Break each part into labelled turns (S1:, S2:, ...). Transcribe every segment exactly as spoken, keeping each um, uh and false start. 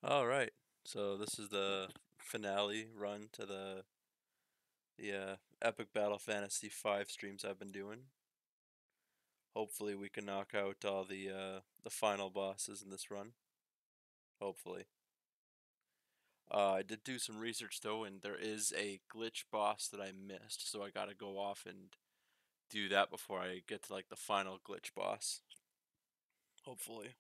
S1: All right. So this is the finale run to the the uh, Epic Battle Fantasy five streams I've been doing. Hopefully we can knock out all the uh, the final bosses in this run. Hopefully. Uh, I did do some research though, and there is a glitch boss that I missed, so I gotta go off and do that before I get to like the final glitch boss. Hopefully.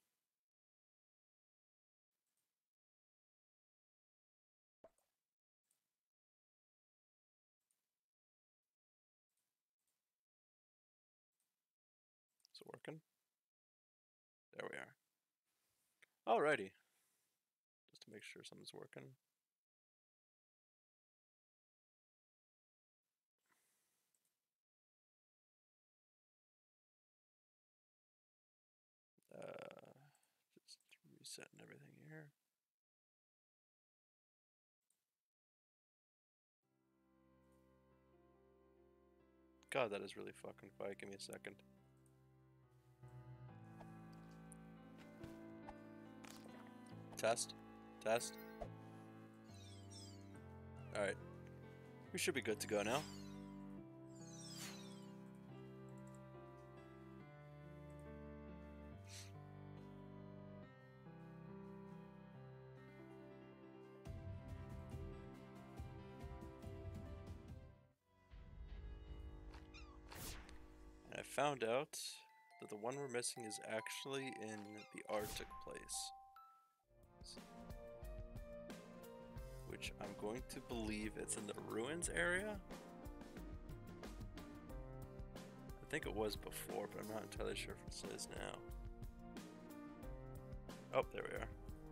S1: Is it working? There we are. Alrighty. Just to make sure something's working. Uh, just resetting everything here. God, that is really fucking quiet. Give me a second. Test. Test. Alright. We should be good to go now. And I found out that the one we're missing is actually in the Arctic place. Which I'm going to believe it's in the ruins area. I think it was before, but I'm not entirely sure if it is now. Oh, there we are.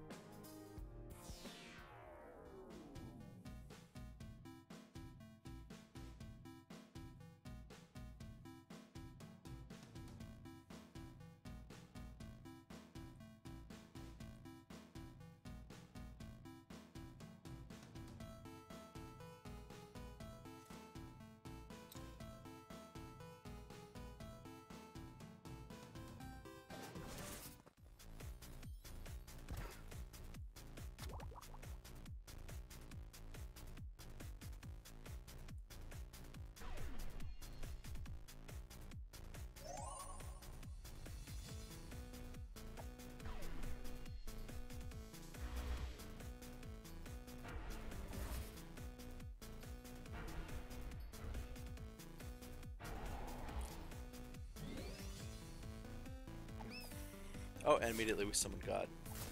S1: Oh, and immediately we summoned God.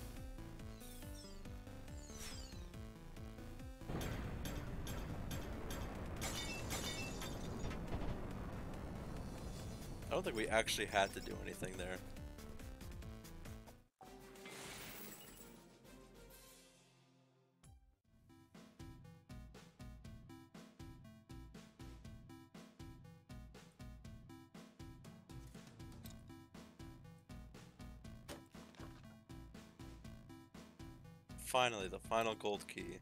S1: I don't think we actually had to do anything there. Finally, the final gold key.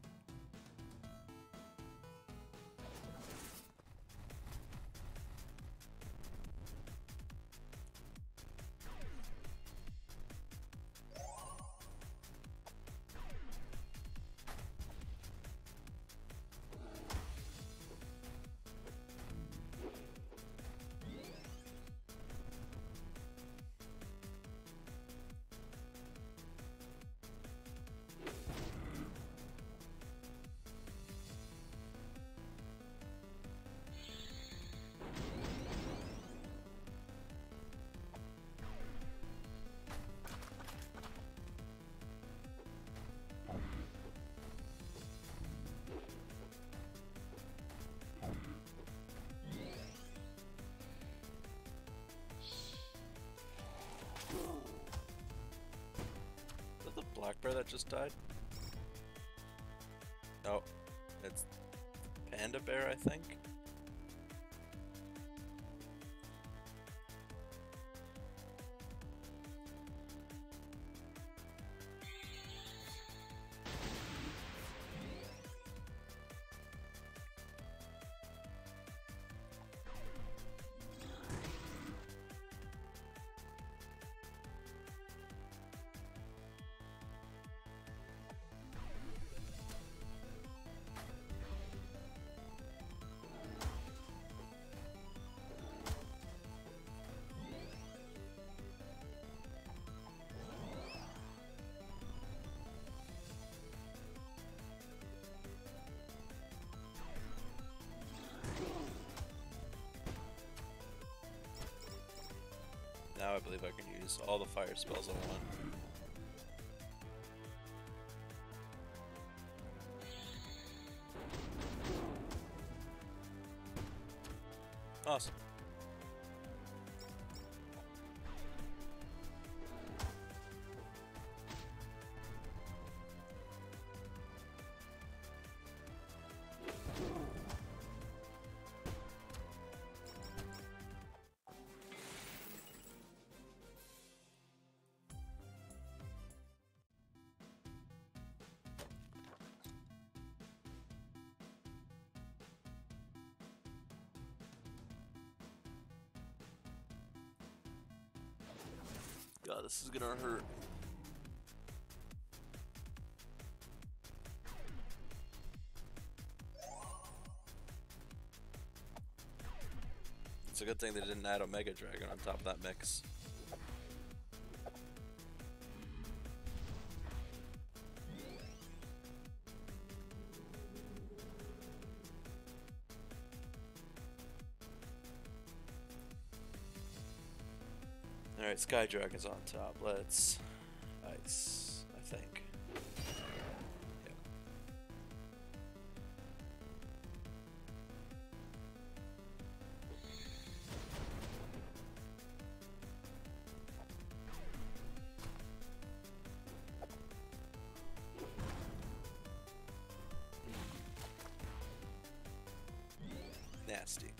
S1: Is that the black bear that just died? No, it's the panda bear, I think. I believe I can use all the fire spells I want. Awesome. God, this is gonna hurt. It's a good thing they didn't add Omega Dragon on top of that mix. Alright, Sky Dragon's on top. Let's ice, I think. Yep. Nasty.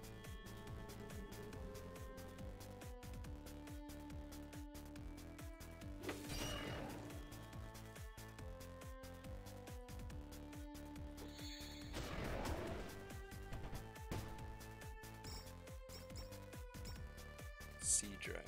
S1: Sea Dragon.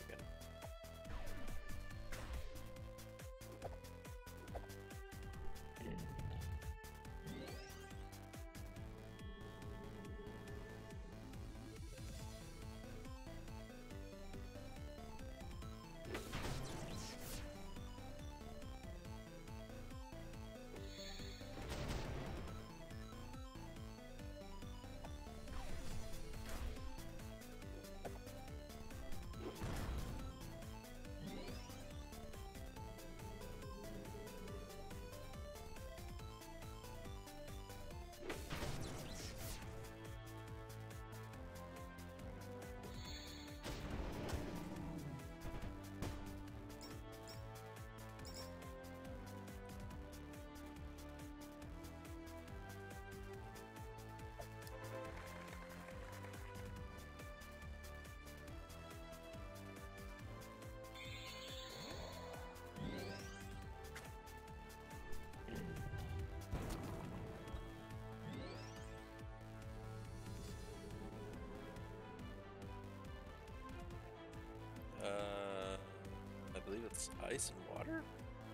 S1: Uh, I believe it's ice and water?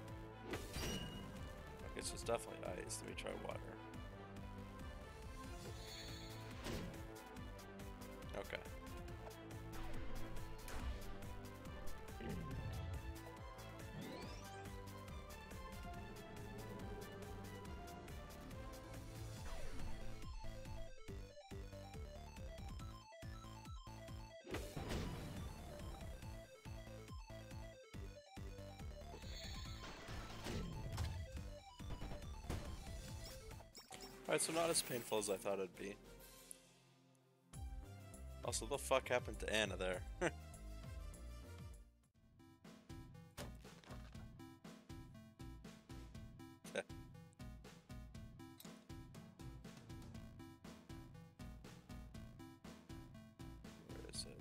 S1: Okay, so it's definitely ice. Let me try water. Okay. Alright, so not as painful as I thought it'd be. Also, the fuck happened to Anna there? Where is it?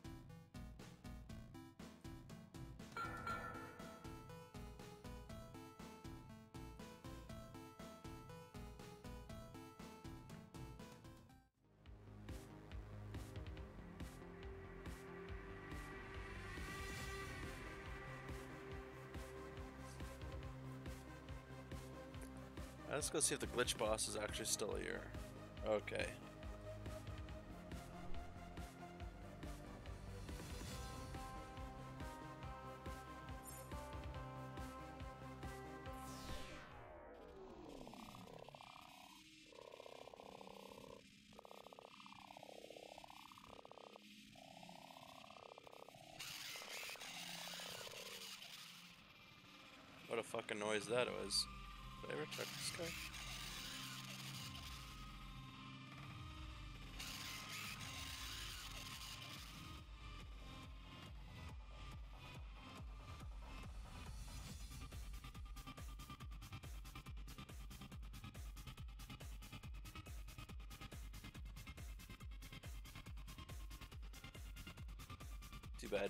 S1: Let's go see if the glitch boss is actually still here. Okay. a fucking noise that was. Did I ever check this guy? Too bad.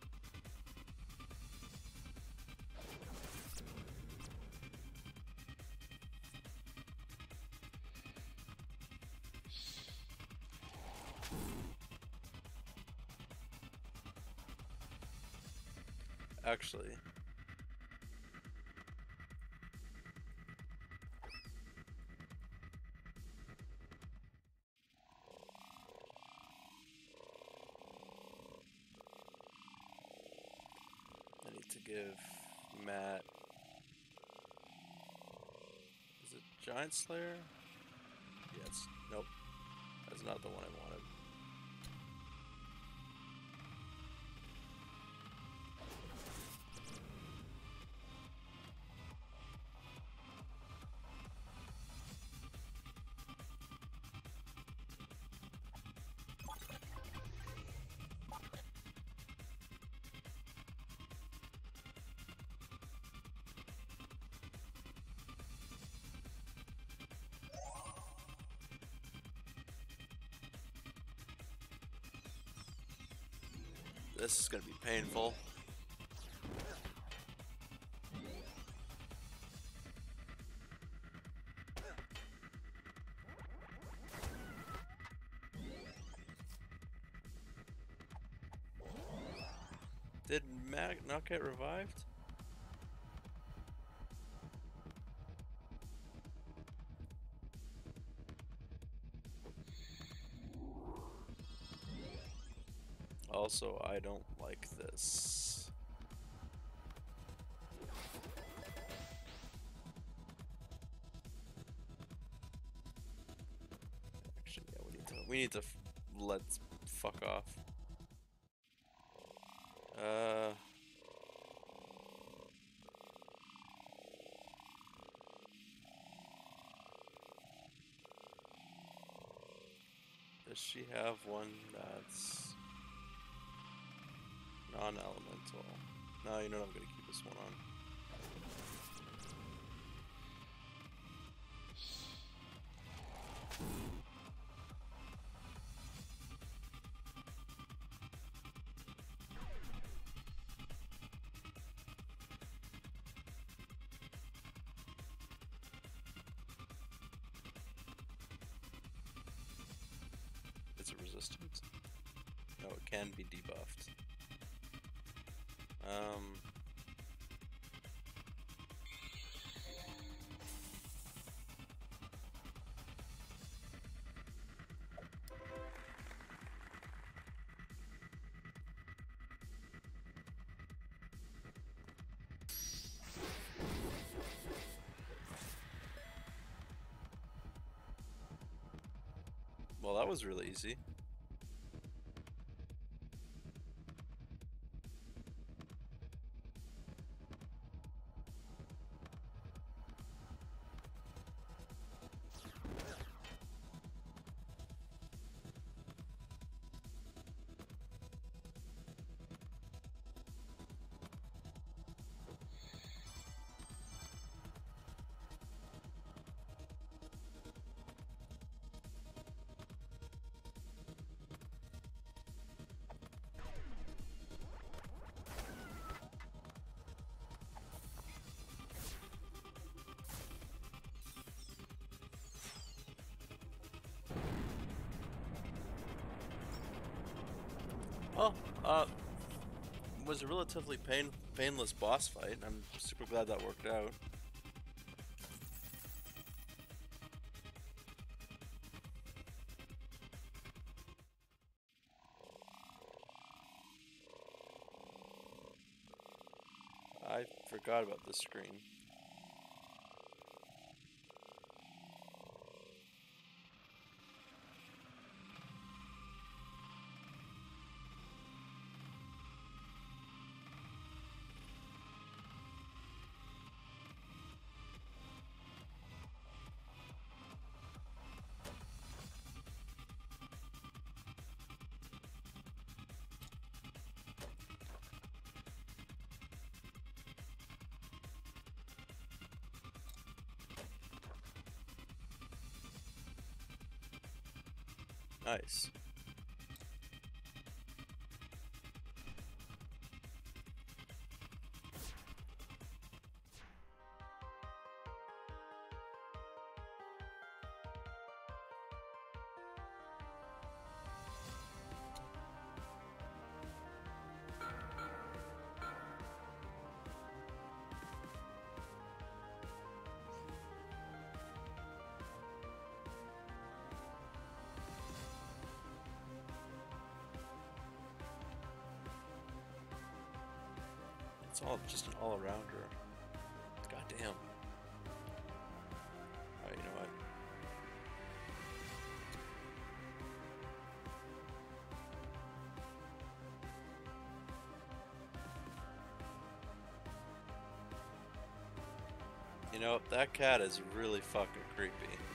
S1: Actually, I need to give Matt, is it Giant Slayer? Yes. Nope. That's not the one I wanted. This is gonna be painful. Did Matt not get revived? Also, I don't like this. Actually, yeah, we need to we need to f let fuck off. Uh. Does she have one that's non-elemental? No, you know what, I'm gonna keep this one on. Is it resistant? No, it can be debuffed. Um... Well, that was really easy. Well, uh, it was a relatively pain painless boss fight. I'm super glad that worked out. I forgot about this screen. Nice. It's all just an all-arounder. God damn. Alright, you know what? You know, that cat is really fucking creepy.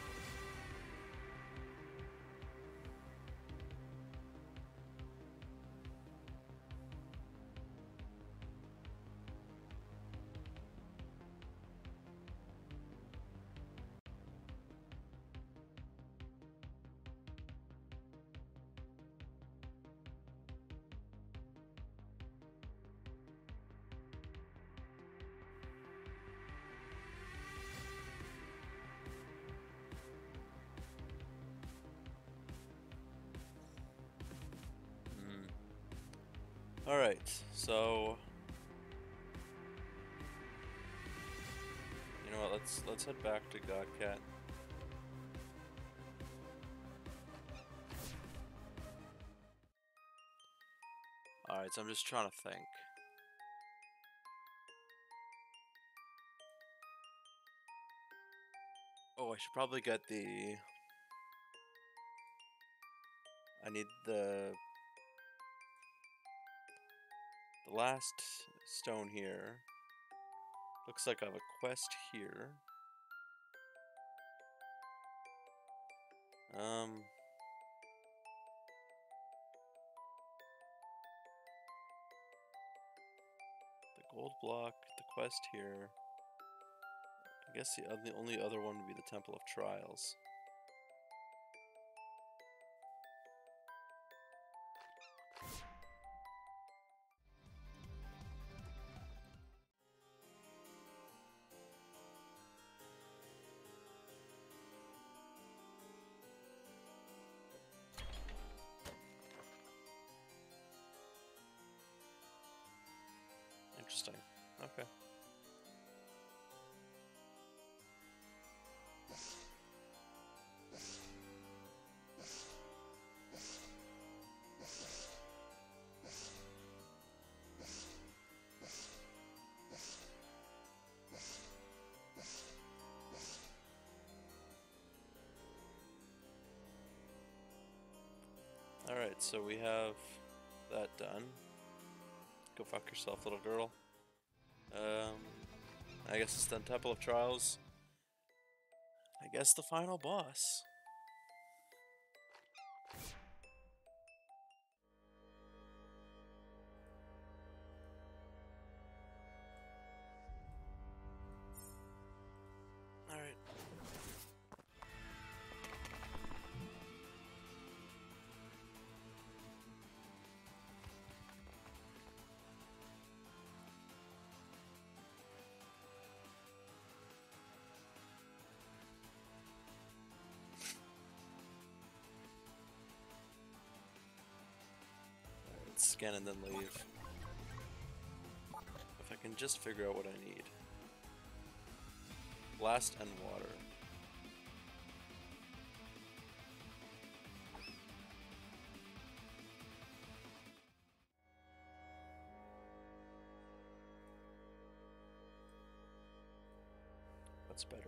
S1: Alright, so you know what, let's let's head back to Godcat. Alright, so I'm just trying to think. Oh, I should probably get the I need the The last stone here. Looks like I have a quest here. Um. The gold block, the quest here. I guess the, the only other one would be the Temple of Trials. Interesting. Okay. Alright, so we have that done. Go fuck yourself, little girl. Um, I guess it's the Temple of Trials. I guess the final boss. Alright. Scan and then leave. If I can just figure out what I need. Blast and water. What's better?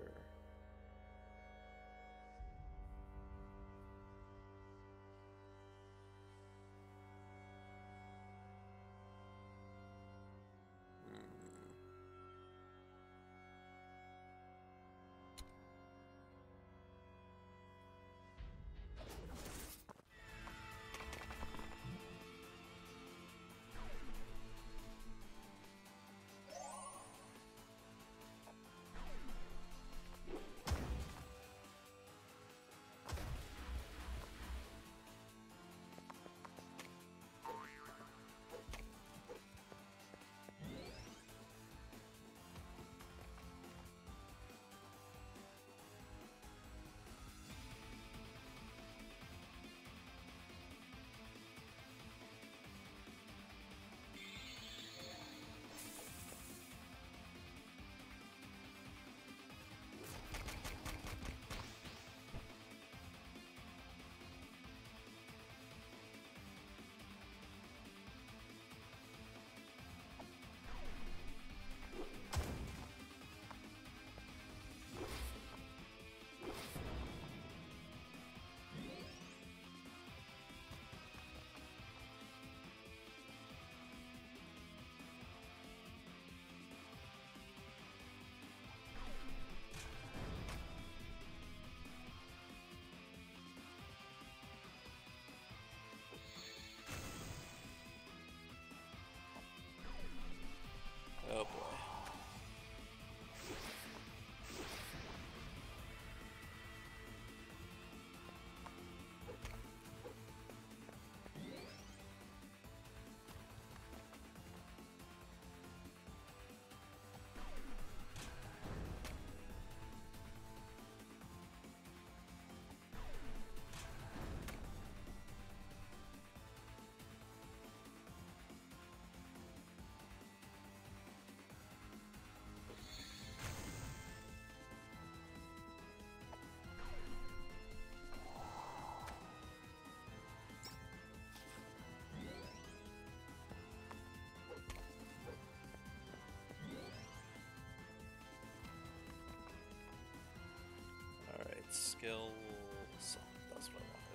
S1: skill song. That's what I wanted.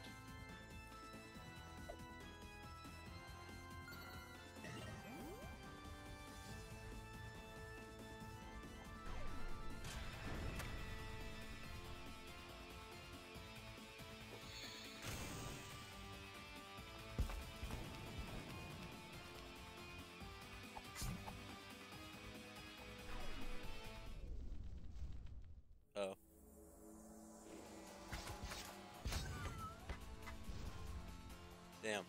S1: Oh. Damn.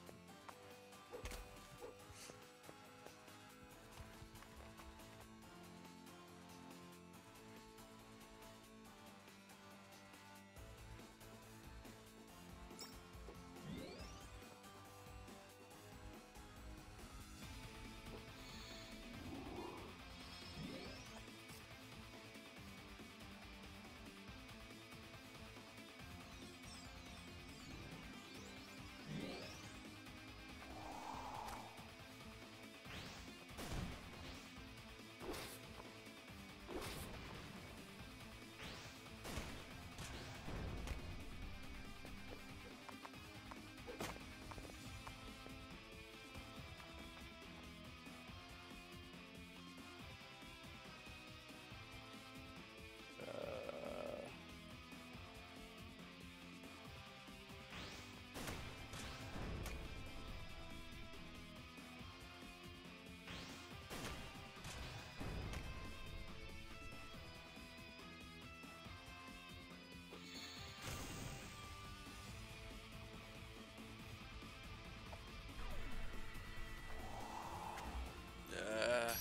S1: Uh,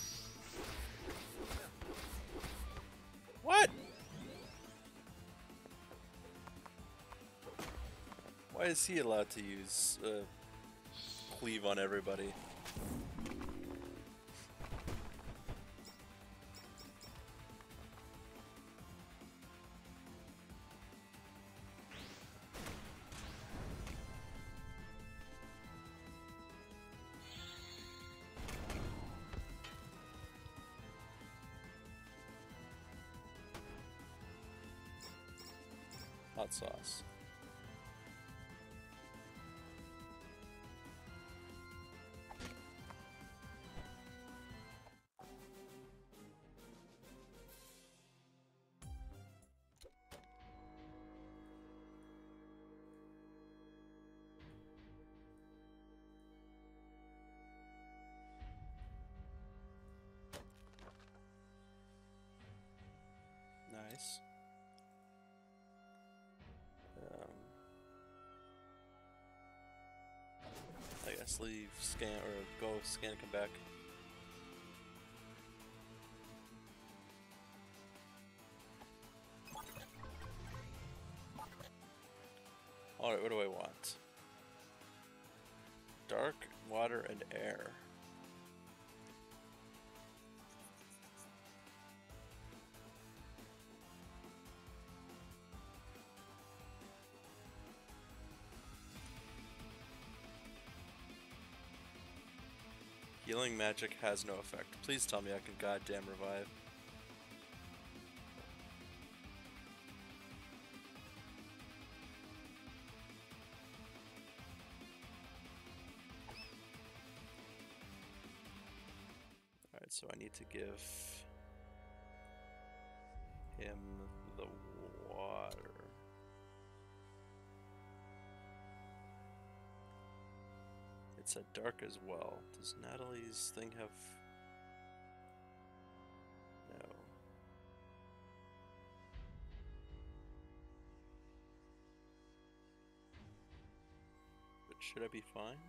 S1: what? Why is he allowed to use uh, cleave on everybody? Hot sauce. Nice. Um, I guess leave, scan, or go, scan, come back. Alright, what do I want? Dark, water, and air. Healing magic has no effect. Please tell me I can goddamn revive. Alright, so I need to give him the water. It's at dark as well. Does Natalie's thing have... No. But should I be fine?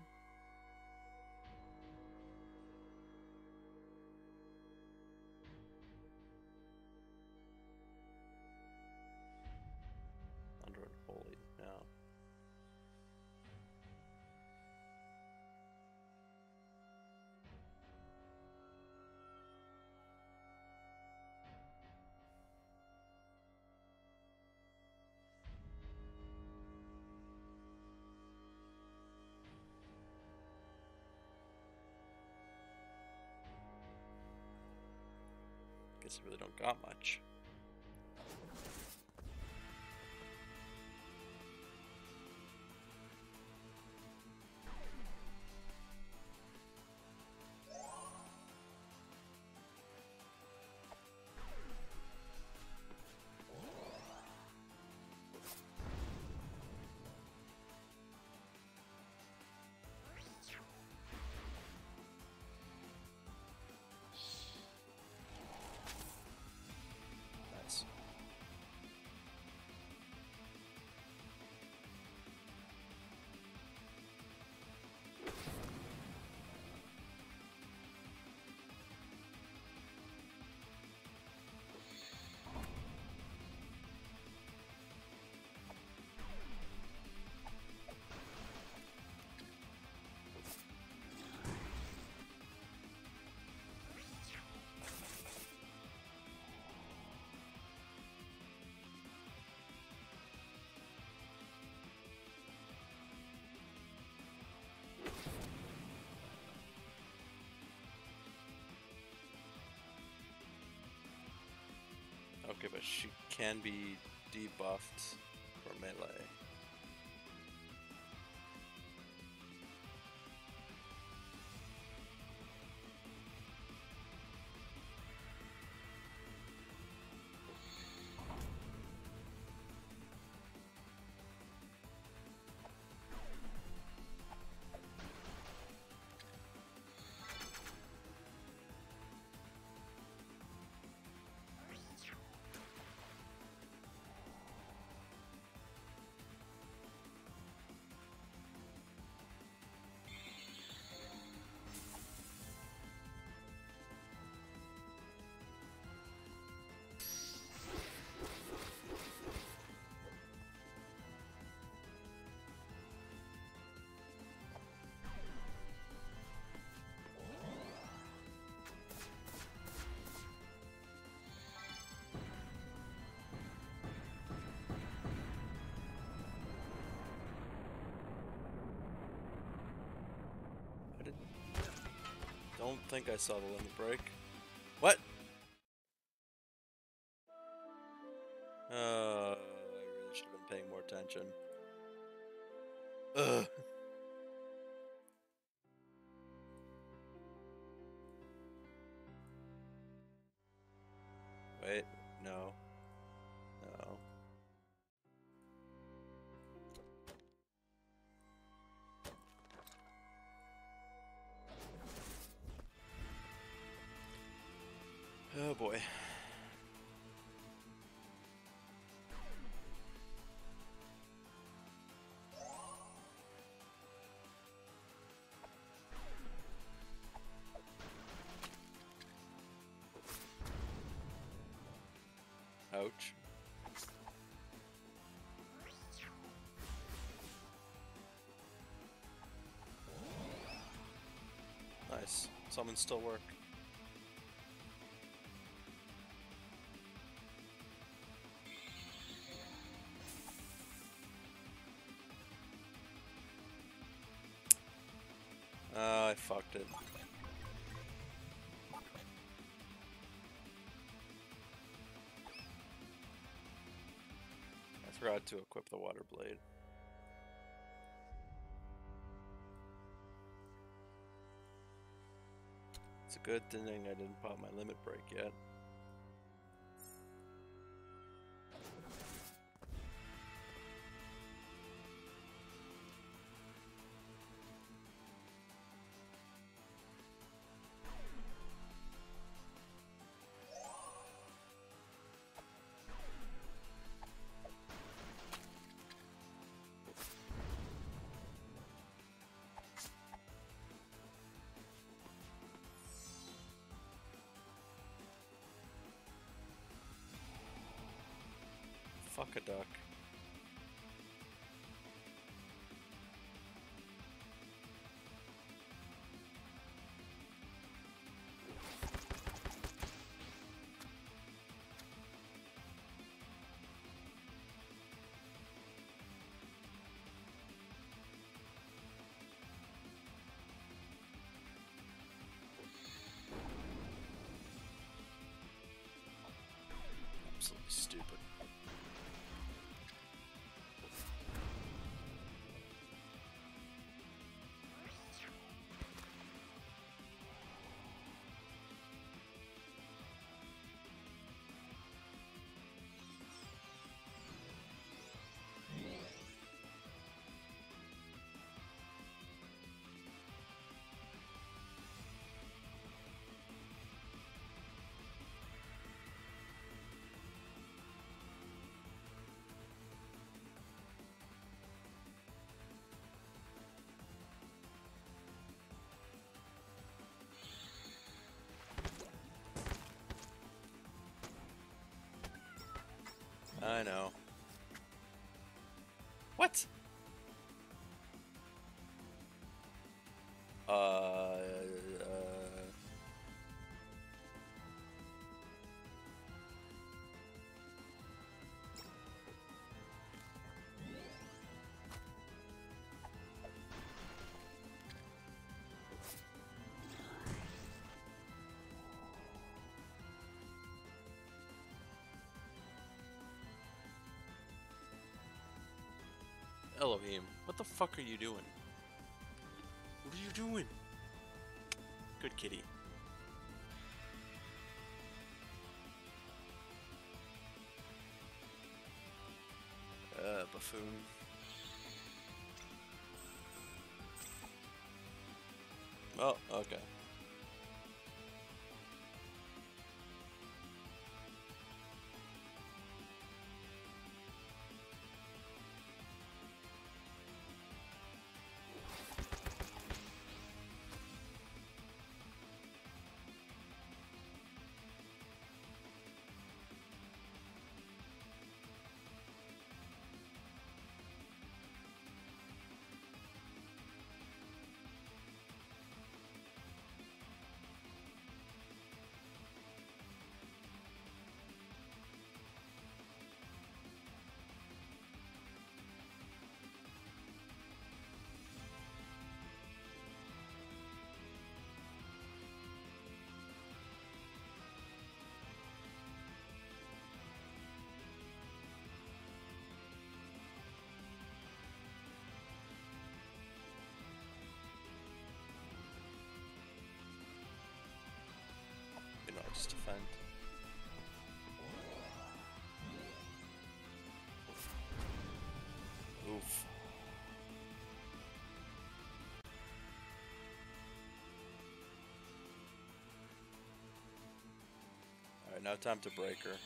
S1: Under unholy, no. Guess I really don't got much. Okay, but she can be debuffed for melee. I did, don't think I saw the limit break. What? Uh, I really should have been paying more attention. Ugh. Wait, no. No. Oh boy. Ouch. Nice. Summons still work. Oh, I fucked it. I forgot to equip the water blade. It's a good thing I didn't pop my limit break yet. Fuck a duck. Absolutely stupid. I know. What? Uh, uh... Elohim, what the fuck are you doing? What are you doing? Good kitty. Uh, buffoon. Oh, okay. You know, just defend. Oof. Alright, now time to break her.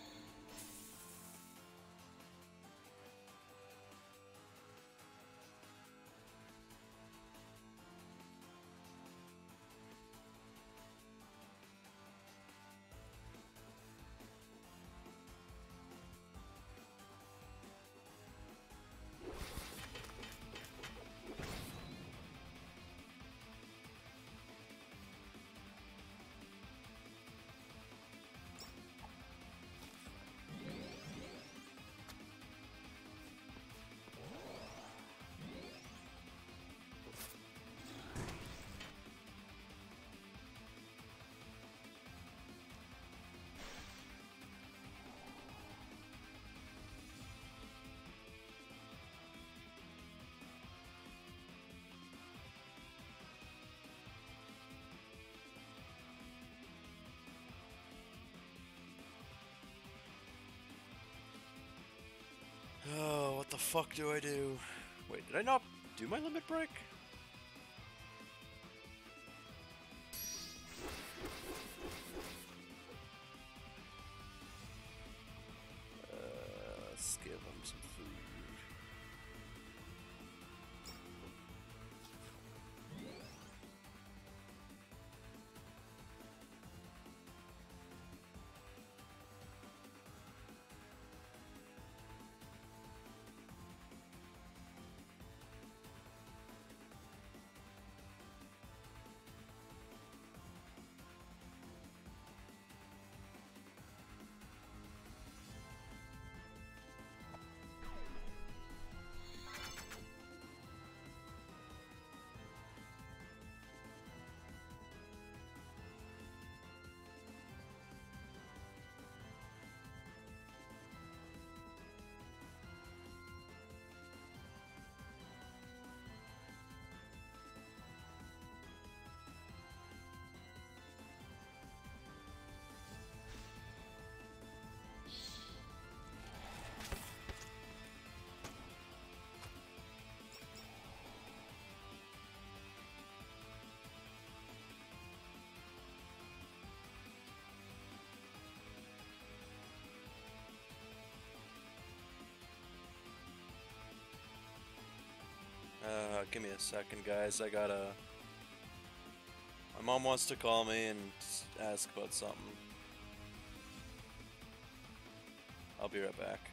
S1: Oh, what the fuck do I do? Wait, did I not do my limit break? Uh, let's give him some food. Uh, give me a second, guys. I gotta... My mom wants to call me and ask about something. I'll be right back.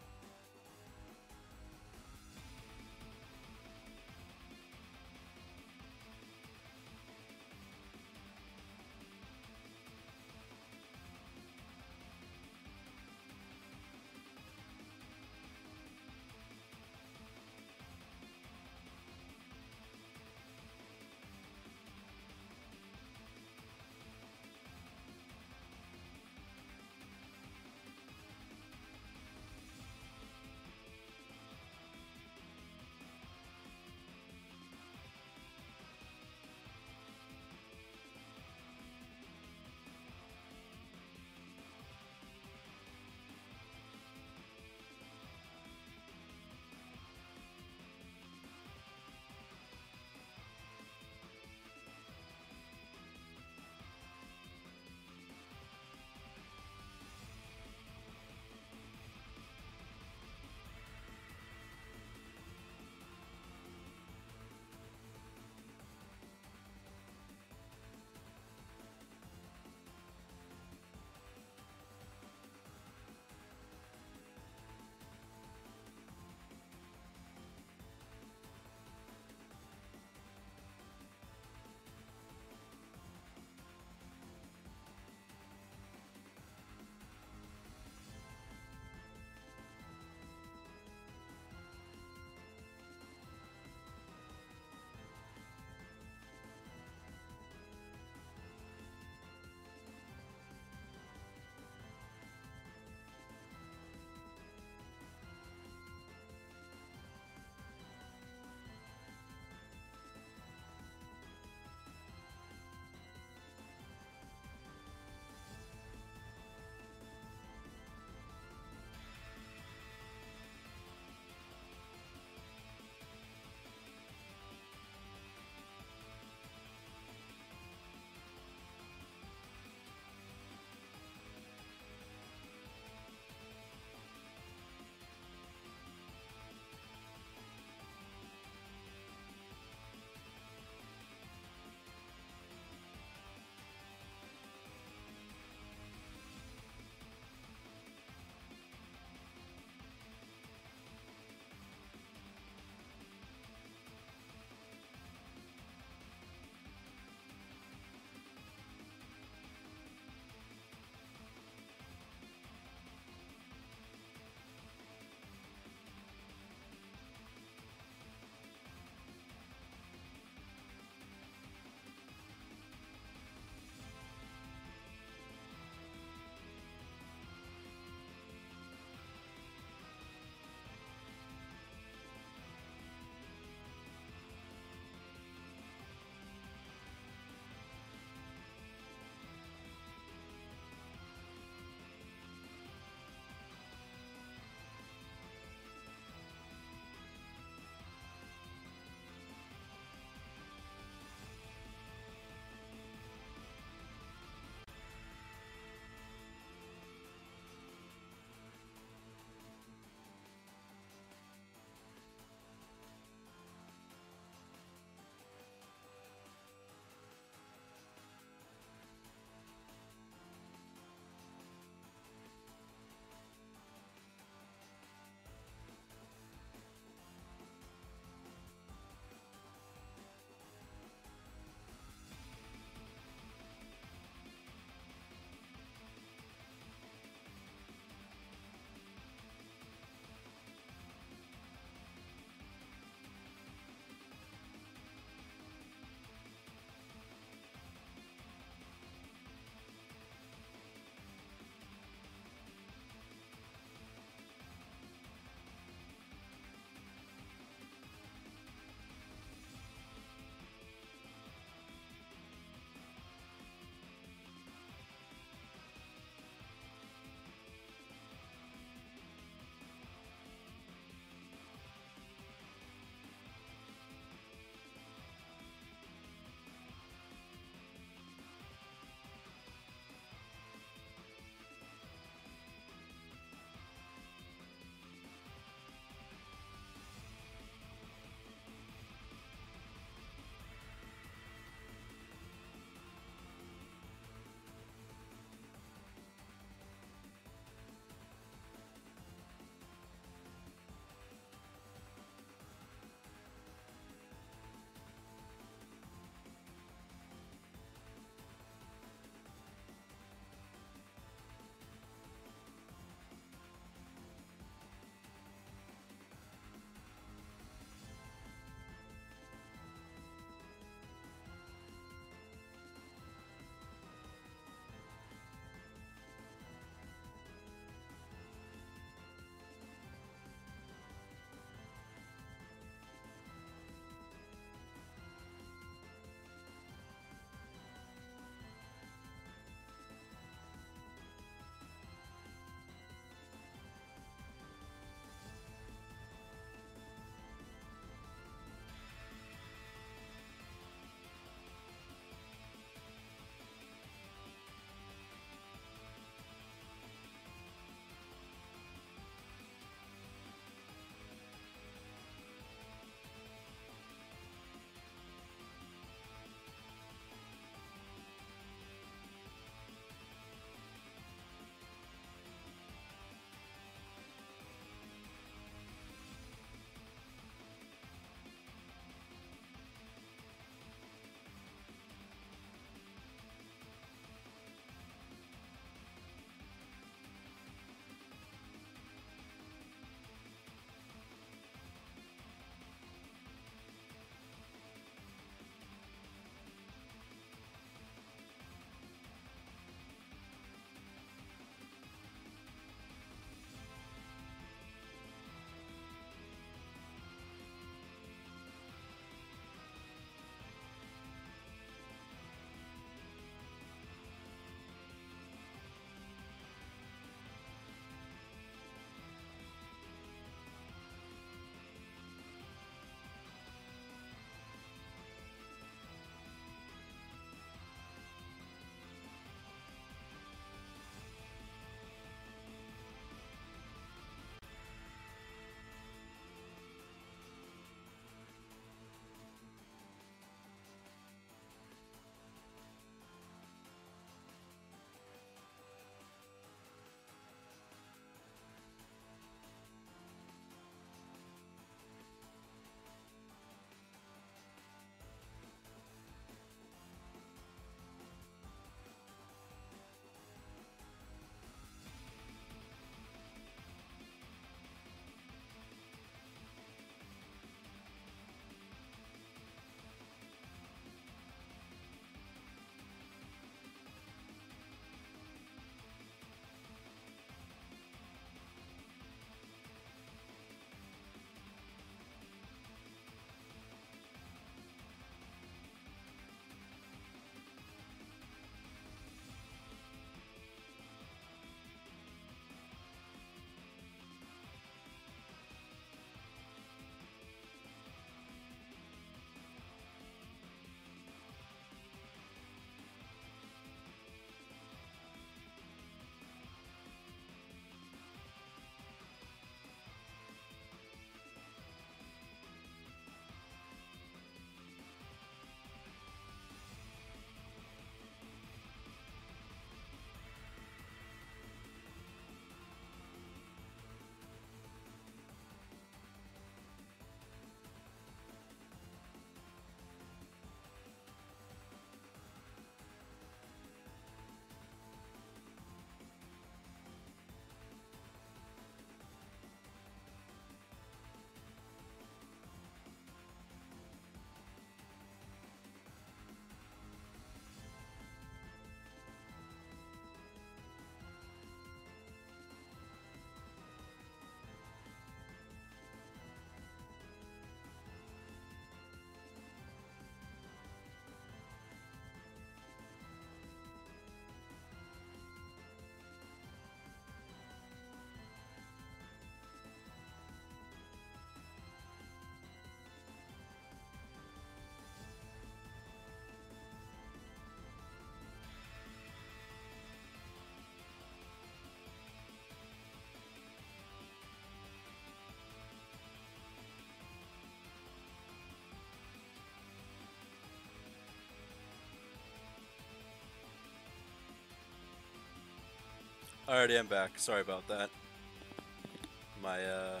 S1: Alrighty, I'm back. Sorry about that. My uh,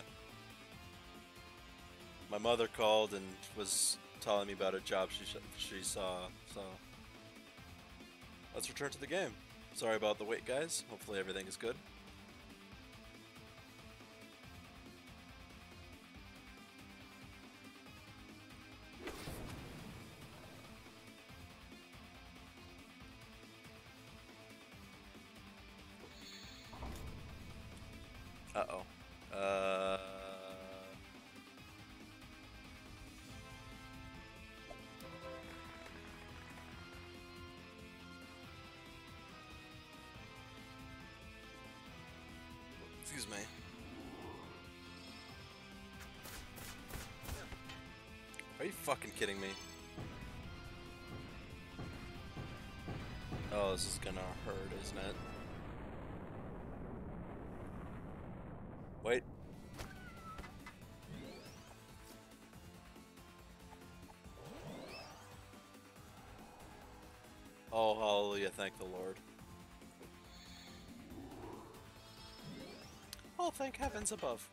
S1: my mother called and was telling me about a job she sh she saw. So let's return to the game. Sorry about the wait, guys. Hopefully everything is good. Uh-oh. Uh... Excuse me. Are you fucking kidding me? Oh, this is gonna hurt, isn't it? Wait. Oh, hallelujah, thank the Lord. Oh, thank heavens above.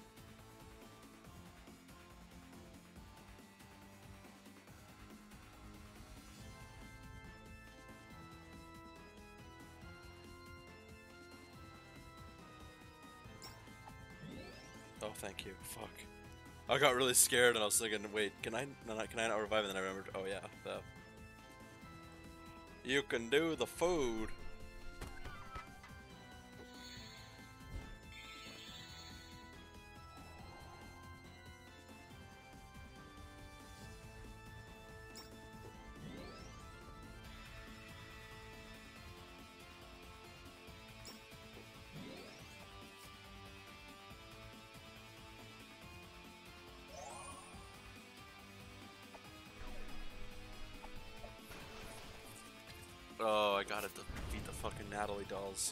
S1: Oh, thank you. Fuck. I got really scared and I was thinking, wait, can I not, can I not revive? And then I remembered, oh yeah, the... You can do the food. Oh, I gotta defeat the fucking Natalie dolls.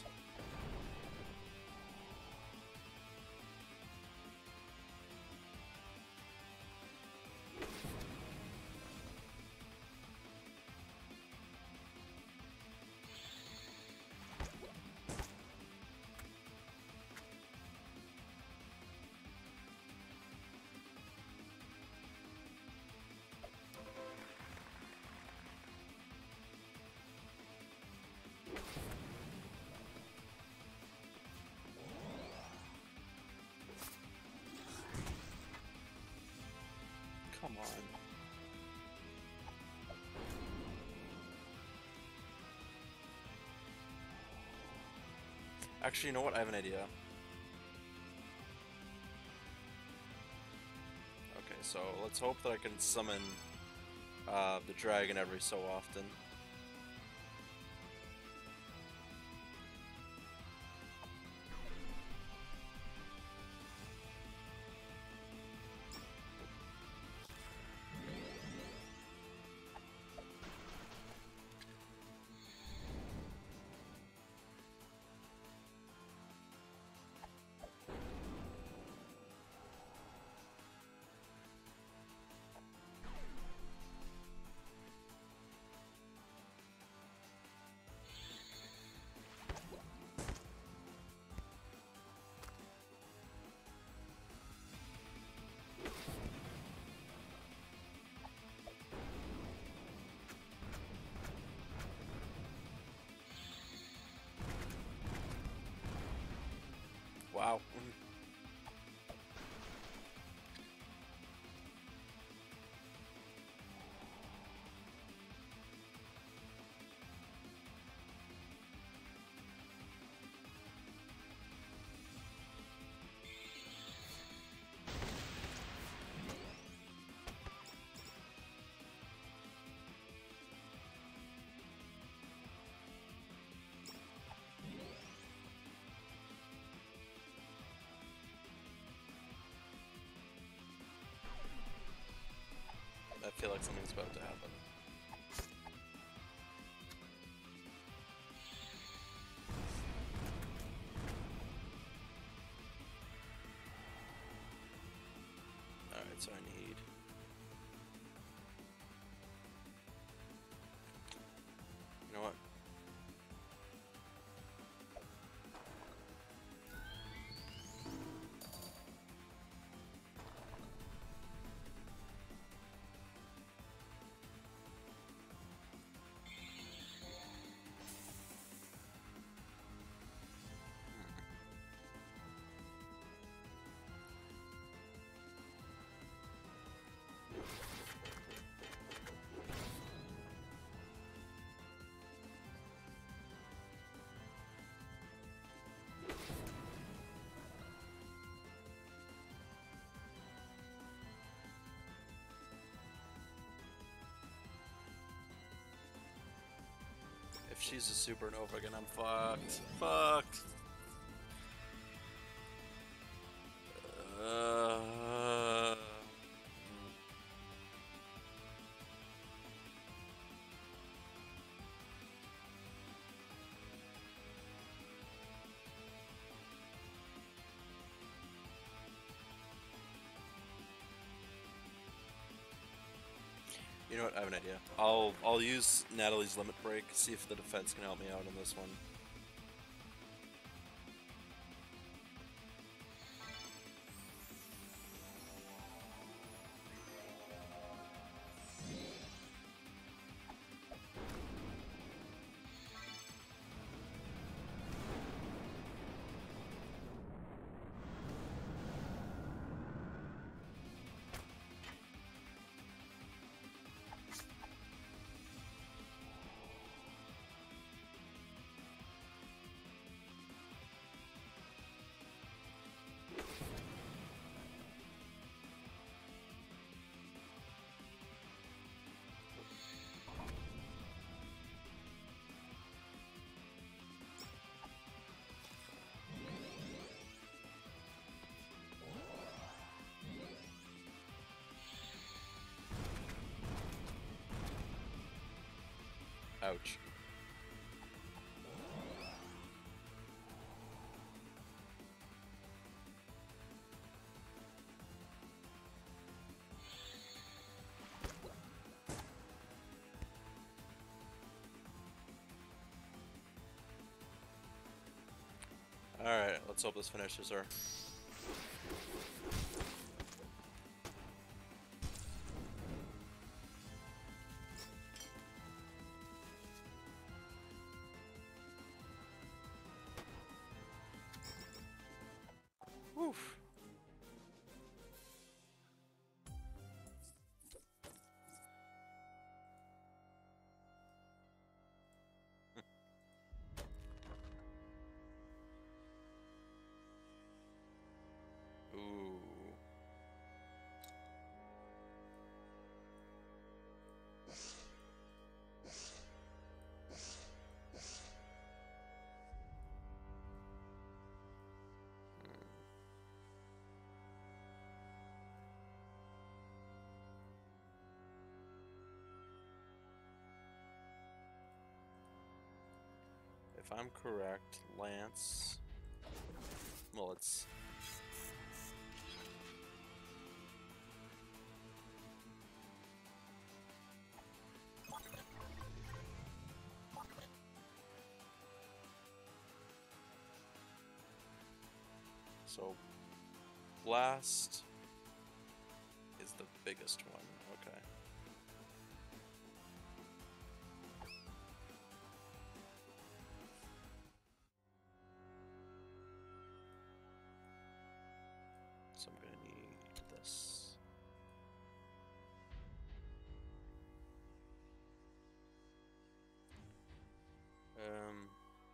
S1: Come on. Actually, you know what? I have an idea. Okay, so let's hope that I can summon uh, the dragon every so often. Wow. I feel like something's about to happen. Alright, so I need... You know what? If she's a supernova again, I'm fucked. Fucked. Uh, you know what? I have an idea. I'll I'll use Natalie's limit break. See if the defense can help me out on this one. Ouch. Alright, let's hope this finishes her. Woof. Ooh. If I'm correct, Lance... Well, it's... So, Blast is the biggest one, okay. So I'm gonna need this. Um...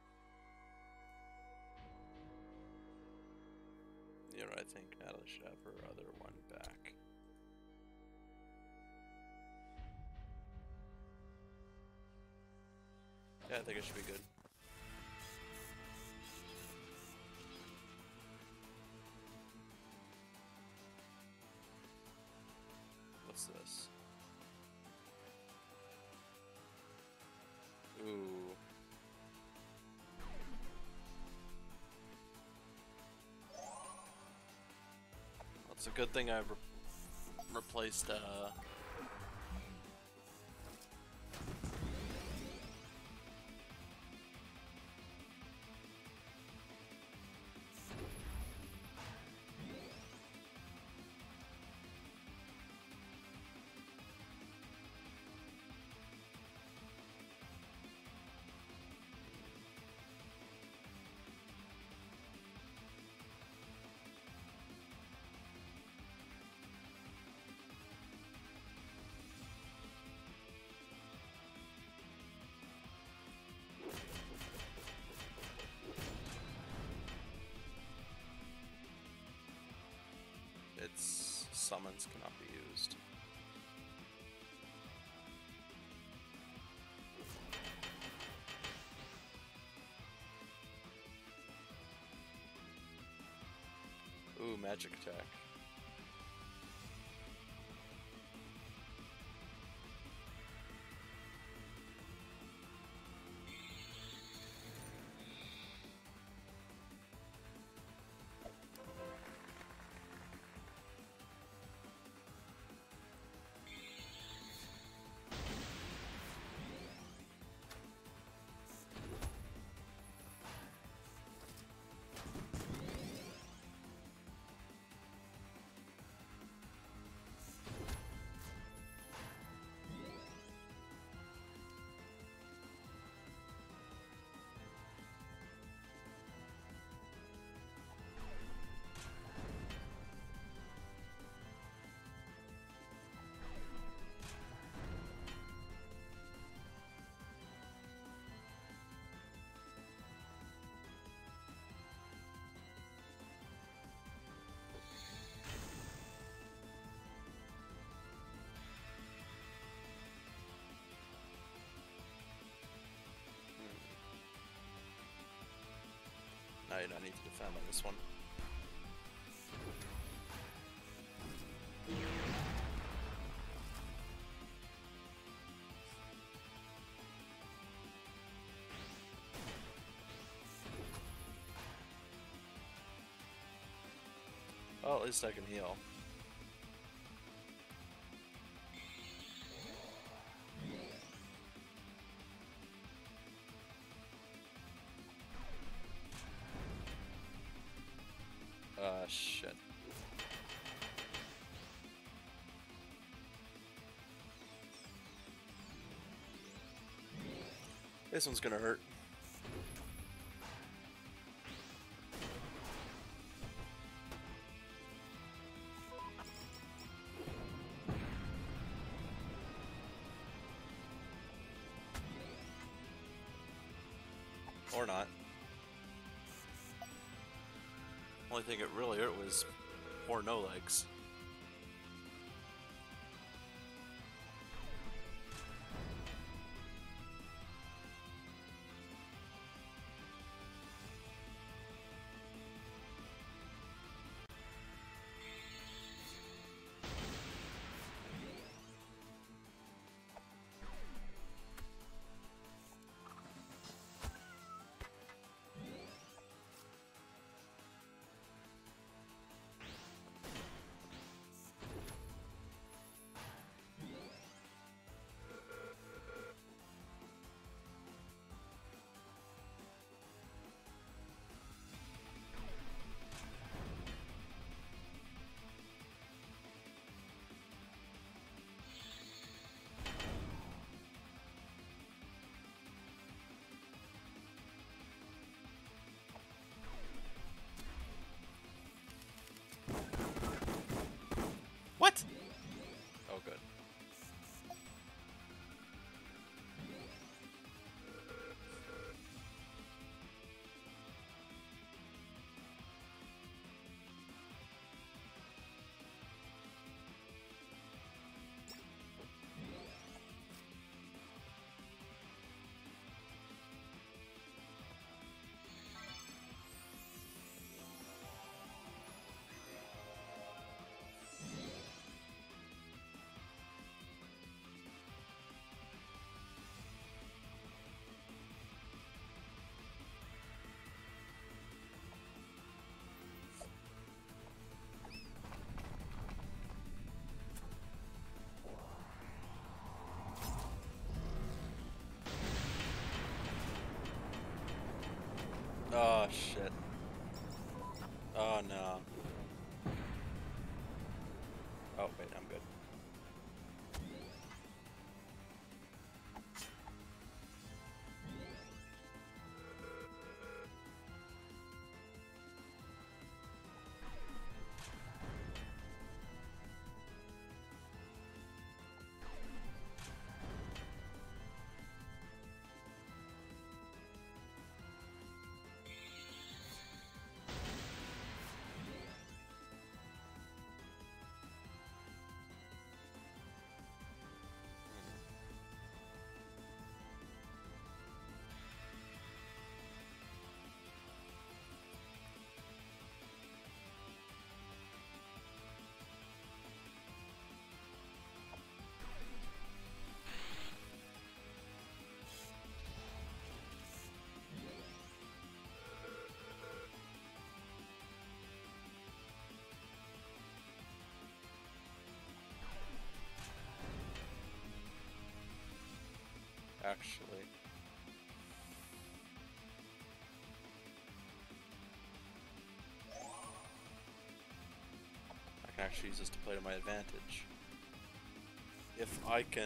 S1: You know, I think Natalie should have her other one back. Yeah, I think it should be good. What's this? Ooh. It's a good thing I've re replaced, uh... its summons cannot be used. Ooh, magic attack. I do not need to defend on this one. Well, at least I can heal. Uh, shit. This one's gonna hurt. Or not. Only thing it really hurt was poor no legs. actually. I can actually use this to play to my advantage. If I can...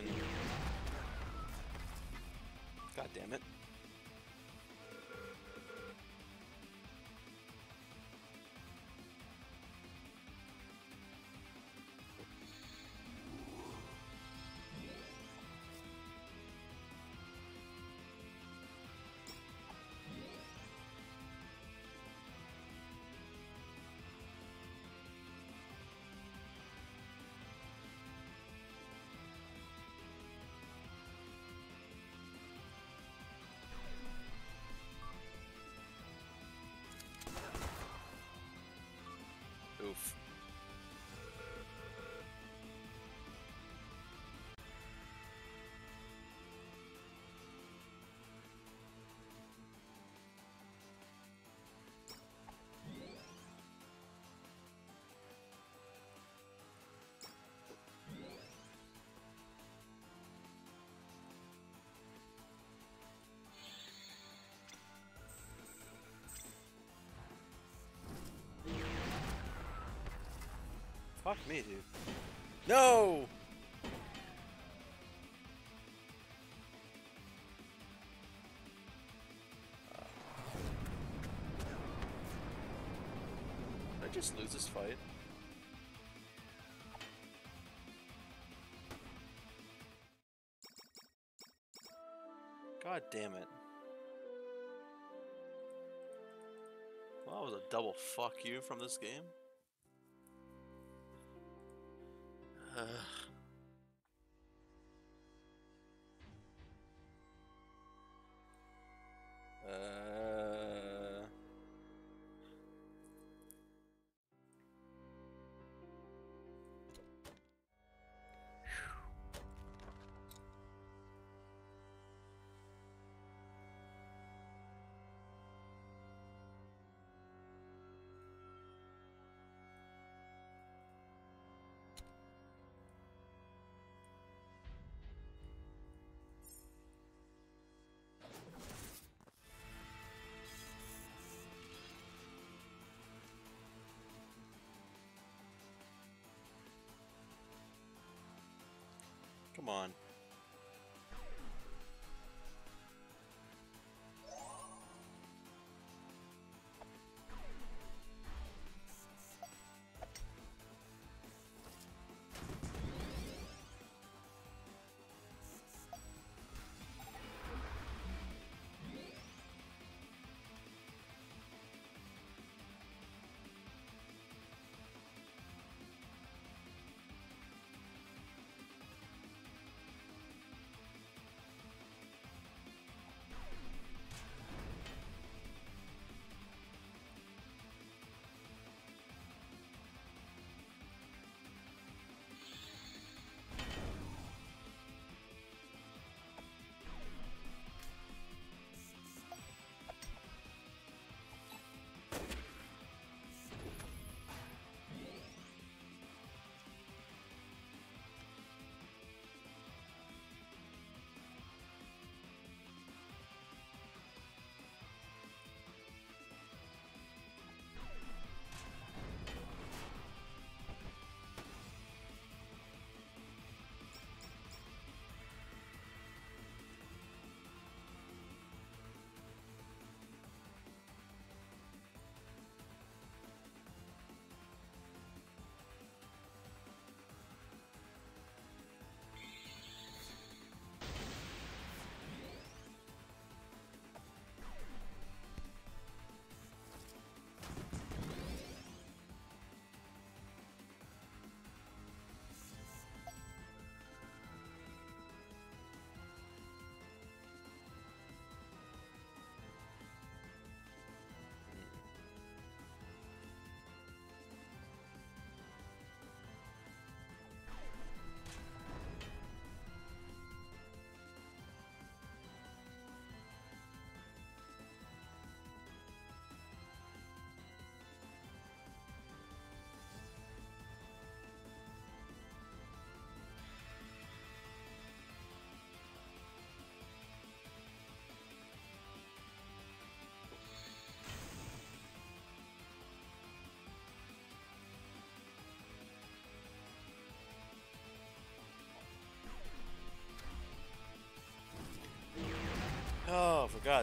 S1: God damn it. Oof. Fuck me, dude. No! Did I just lose this fight? God damn it. Well, that was a double fuck you from this game. Ugh. Uh... Come on.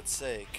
S1: God's sake.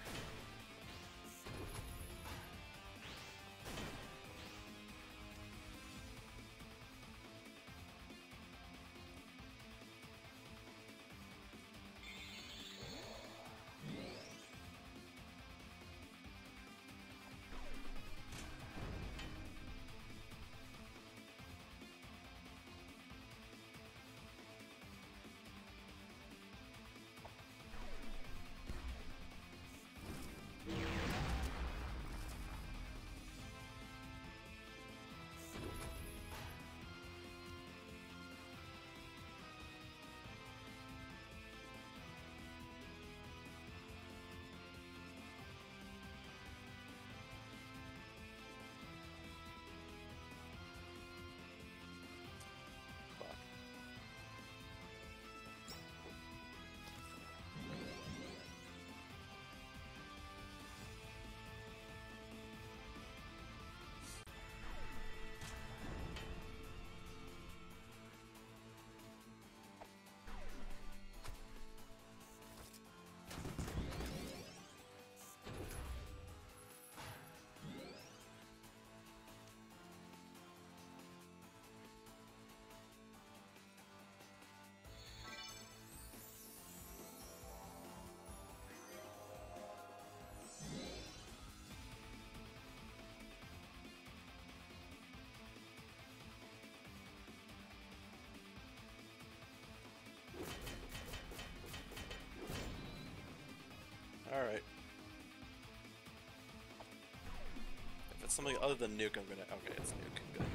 S1: Alright. If it's something other than nuke, I'm gonna... Okay, it's nuke. Good.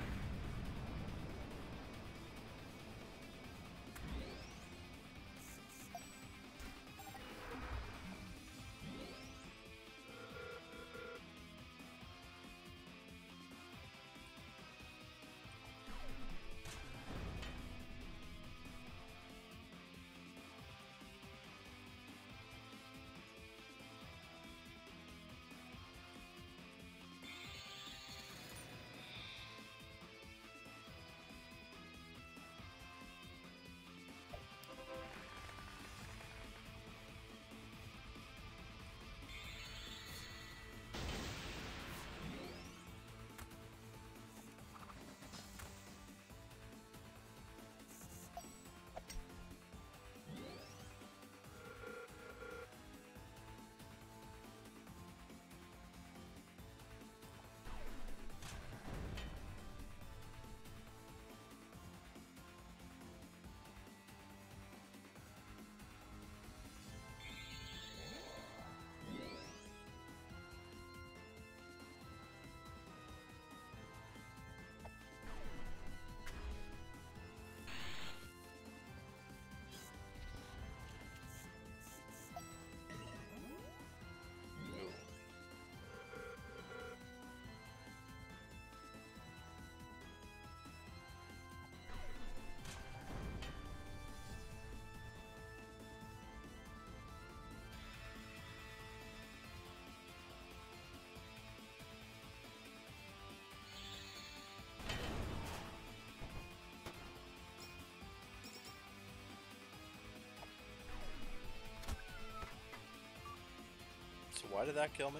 S1: So why did that kill me?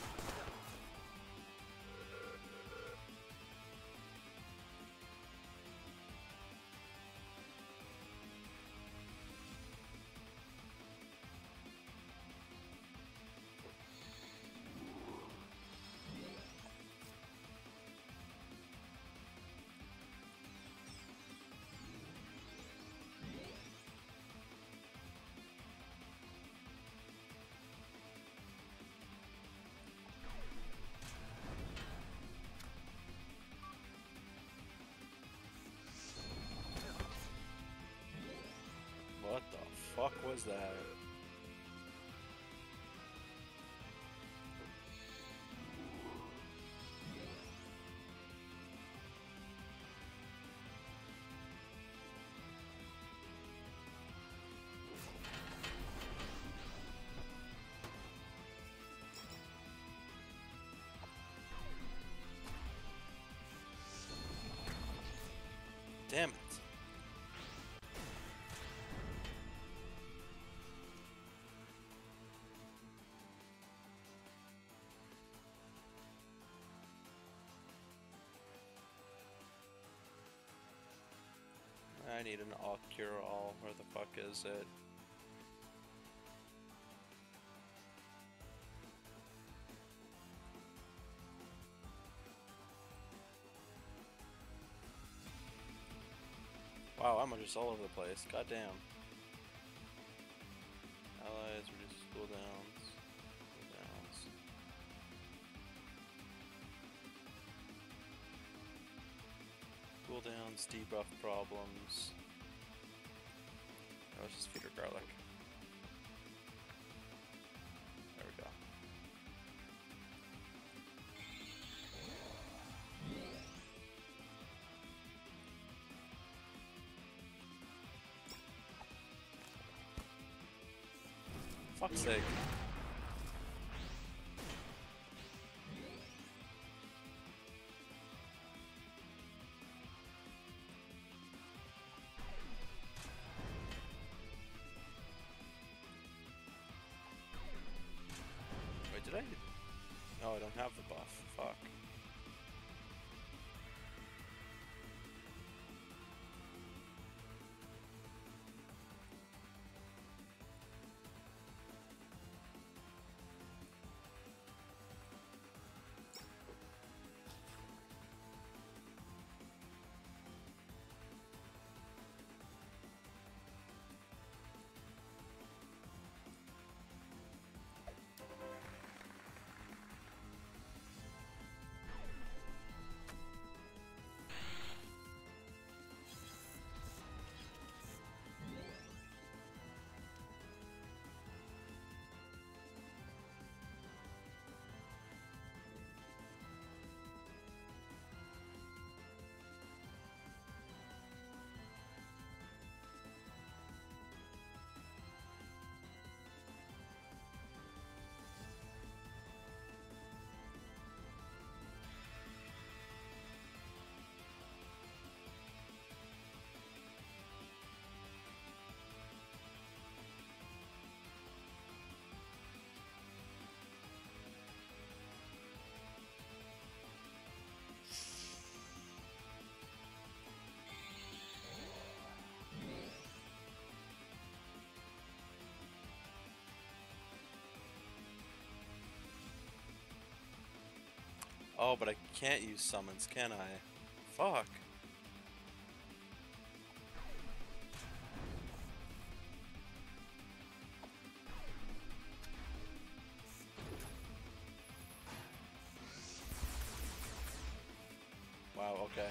S1: What the fuck was that? Damn it. I need an all cure all. Where the fuck is it? Wow, I'm just all over the place. Goddamn. Allies reduce cooldowns. Cooldowns. Cooldowns, debuff problems. Oh, let's just feed her garlic. There we go. Fuck's sake. Wait, did I? No, I don't have the buff. Fuck. Oh, but I can't use summons, can I? Fuck. Wow, okay.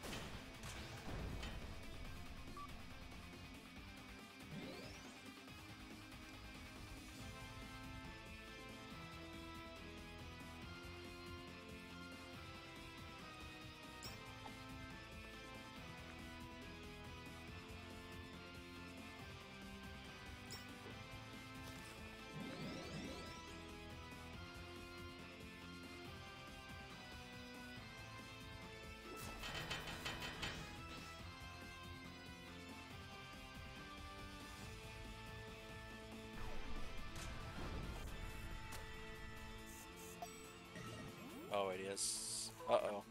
S1: Oh, it is. Uh-oh.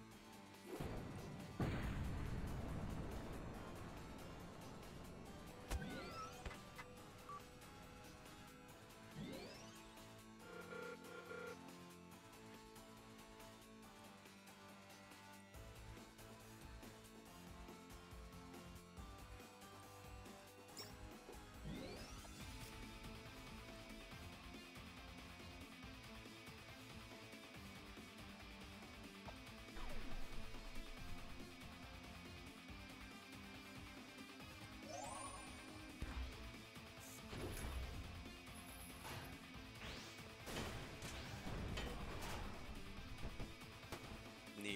S1: Neat.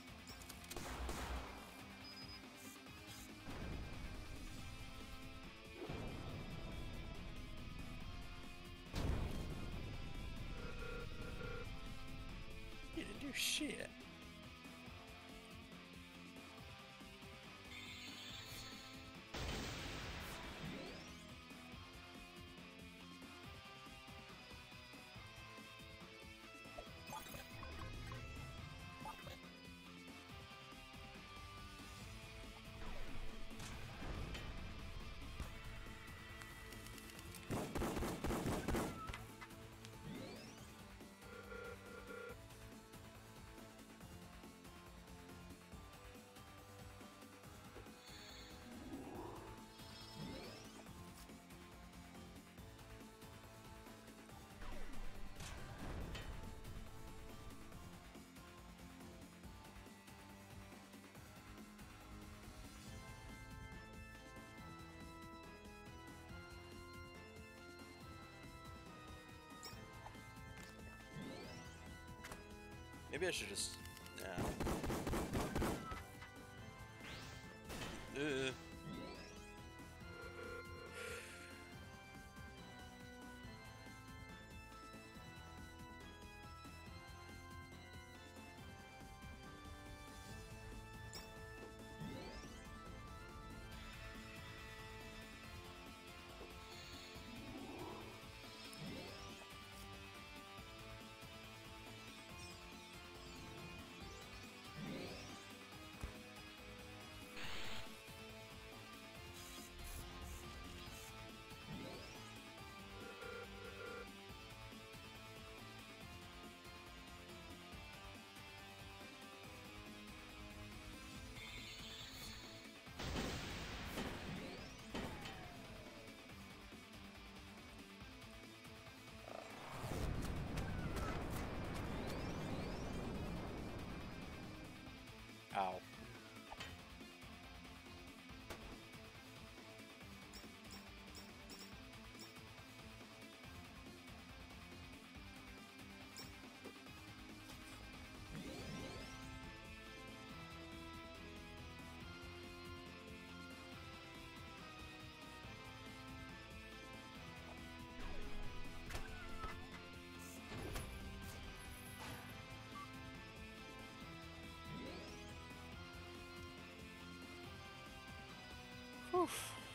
S1: You didn't do shit. Maybe I should just... Nah. Uh. Ow. Whew.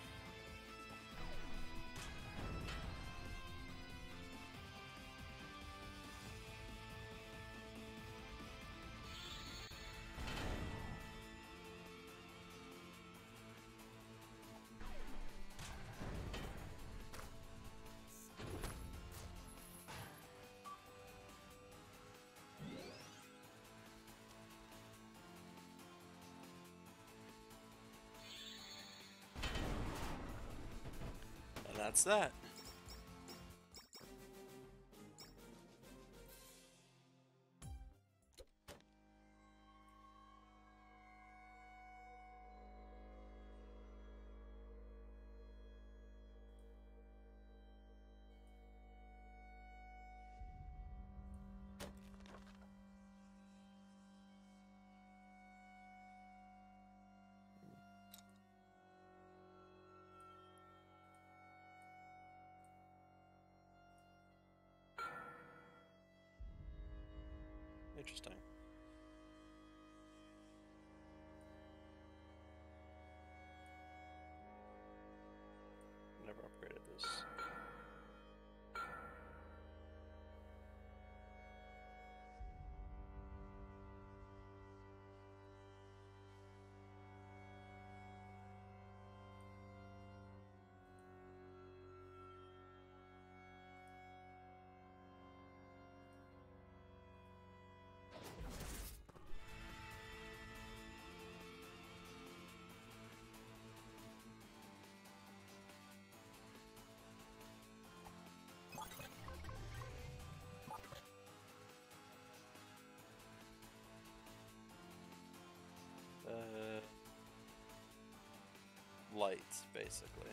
S1: And that's that. Interesting. Never upgraded this. Uh, lights, basically.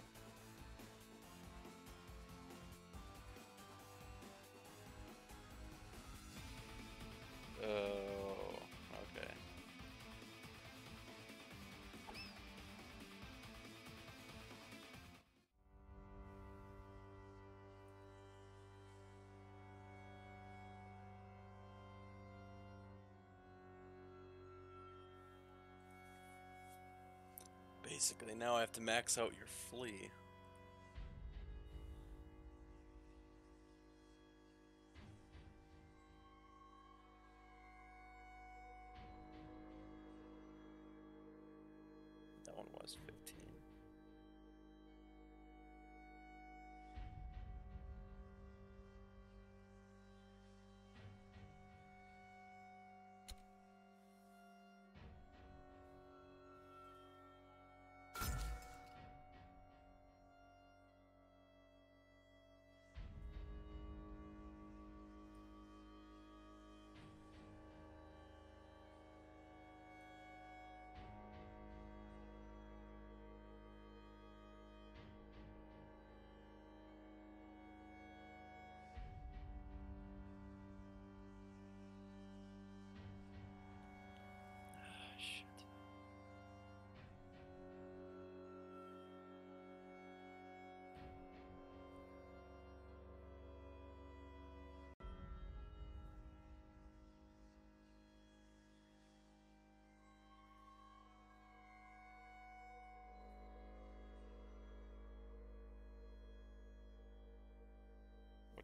S1: Oh, okay. Basically, now I have to max out your flea. That one was fifteen.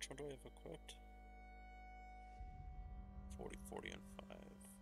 S1: Which one do I have equipped? forty, forty, and five.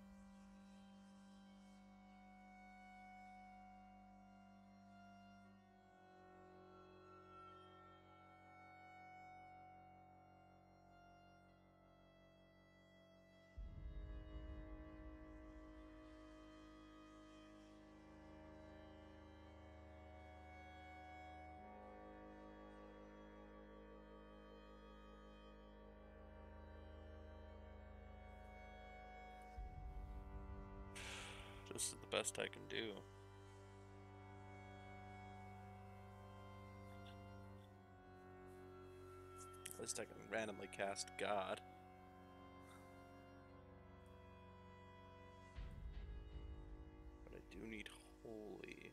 S1: This is the best I can do. At least I can randomly cast God. But I do need Holy.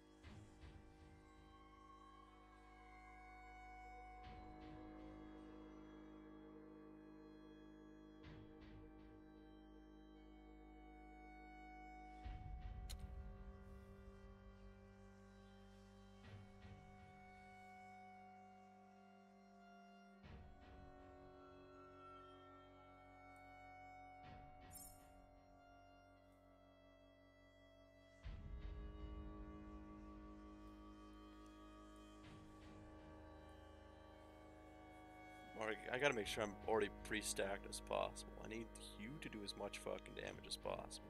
S1: Or I gotta make sure I'm already pre-stacked as possible. I need Hugh to do as much fucking damage as possible.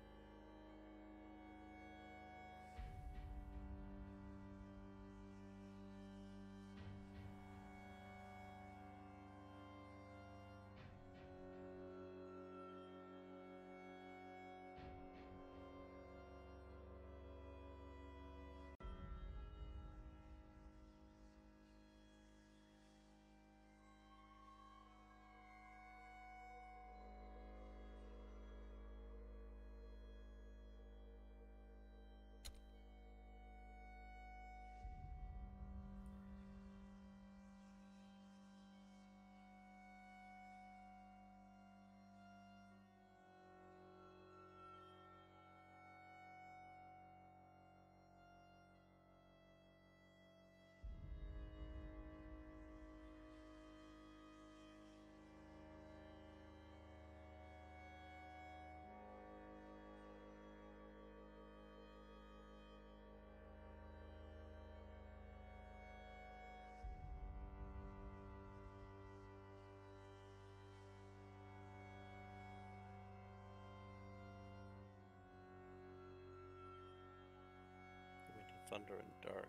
S1: Thunder and Dark.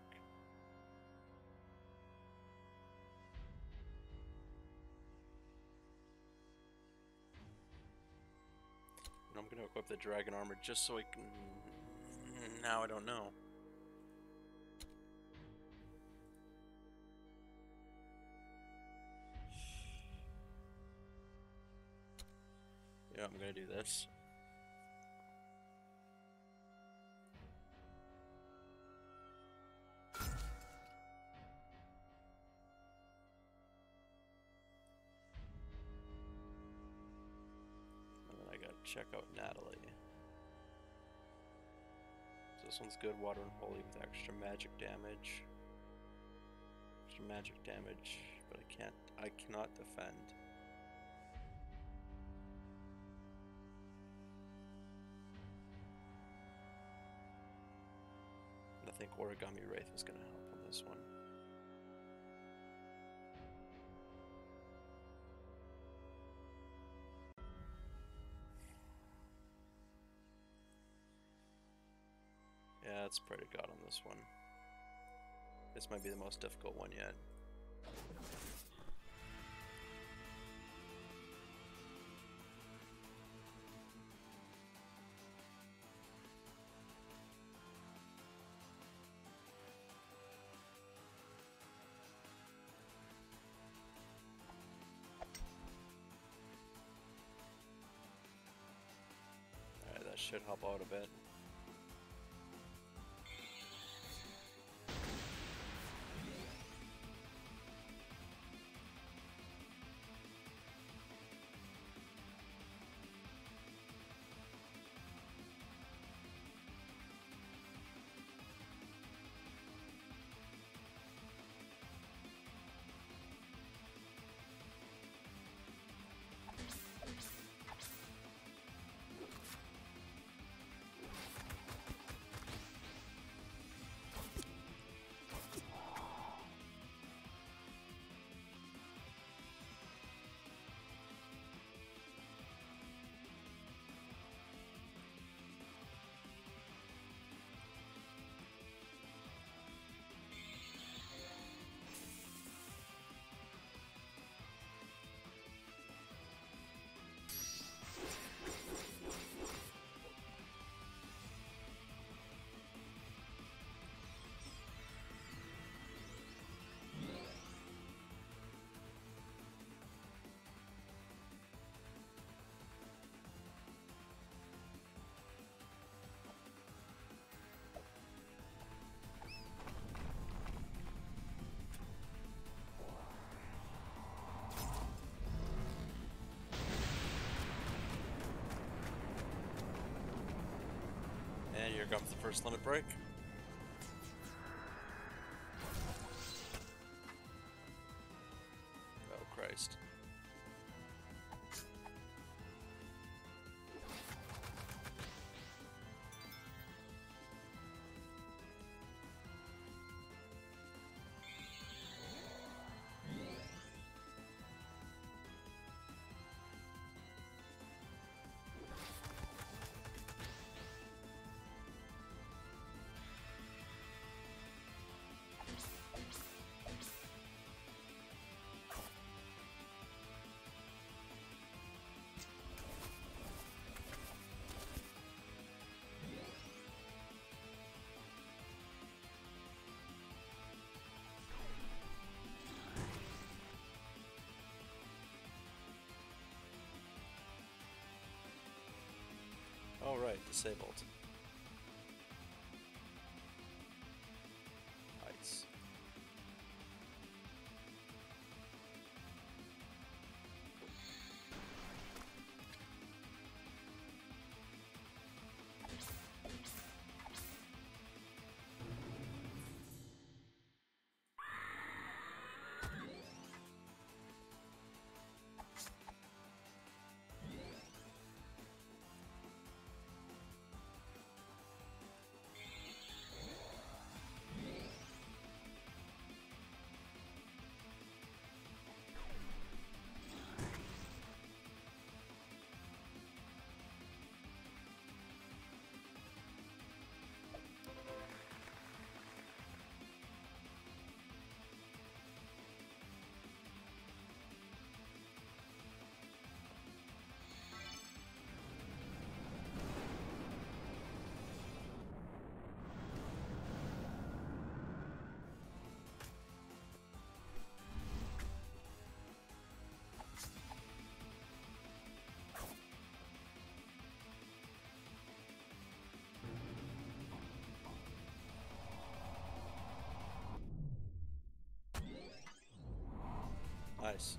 S1: And I'm going to equip the Dragon Armor just so I can... Now I don't know. Yeah, I'm going to do this. Check out Natalie. So this one's good, Water and Holy with extra magic damage. Extra magic damage, but I can't, I cannot defend. And I think Origami Wraith is going to help on this one. Yeah, it's pray to God on this one. This might be the most difficult one yet. Alright, that should help out a bit. Here comes the first limit break. Oh, Christ. All right, disabled. Nice. Nice.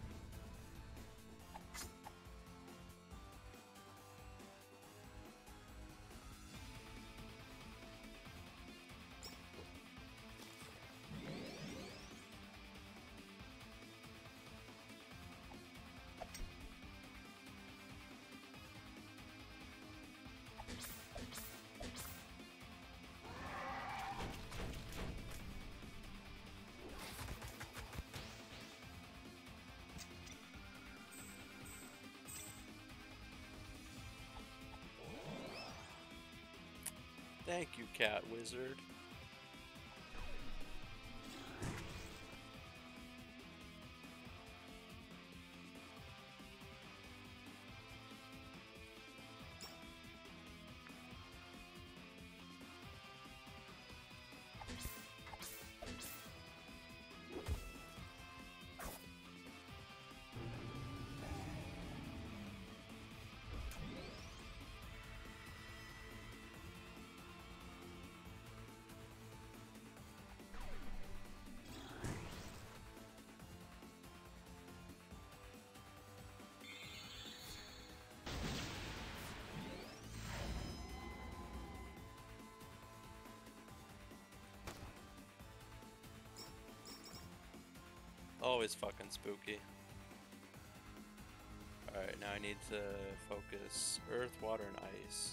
S1: Thank you, Cat Wizard. Always fucking spooky. Alright, now I need to focus earth, water, and ice.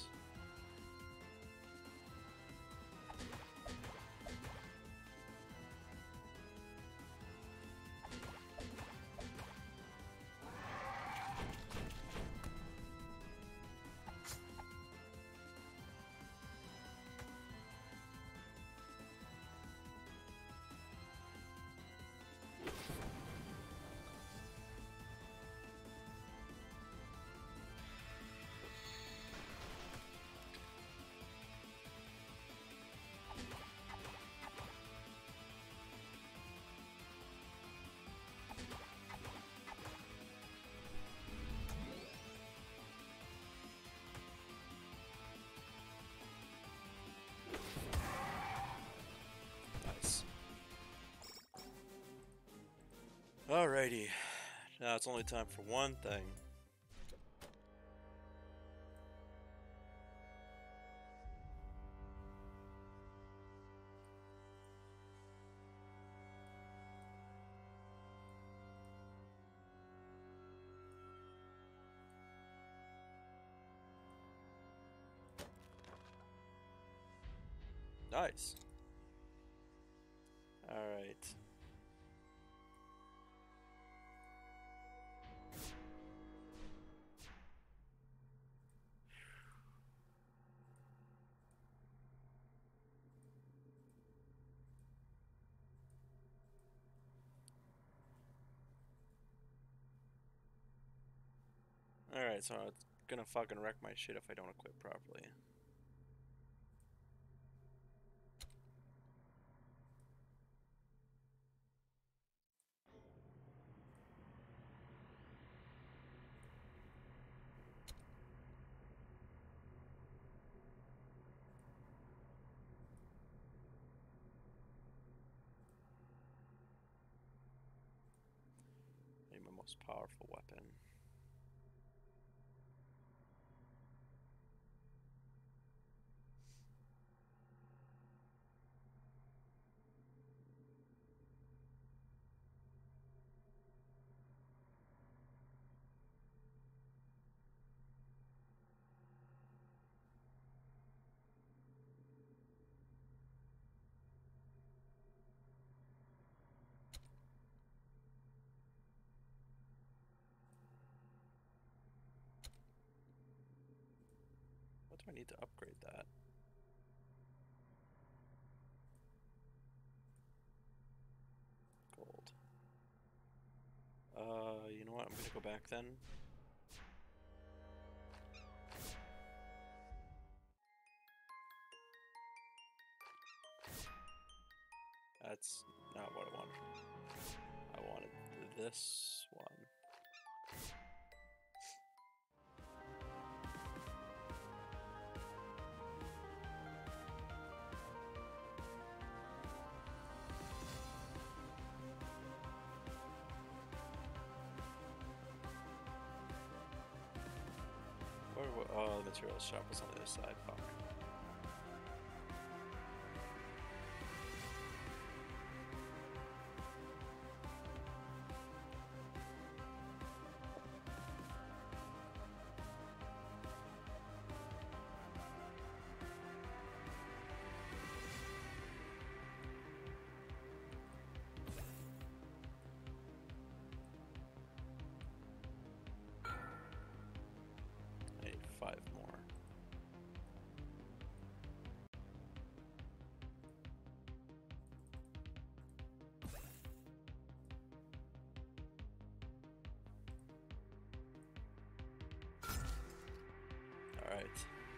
S1: Alrighty, now it's only time for one thing. Nice. Alright. Alright, so it's gonna fucking wreck my shit if I don't equip properly. I need my most powerful weapon. What do I need to upgrade that? Gold. Uh, you know what? I'm gonna go back then. That's not what I wanted. I wanted this one. Where, where, oh, the materials shop was on the other side. Fuck. I need five more. All right.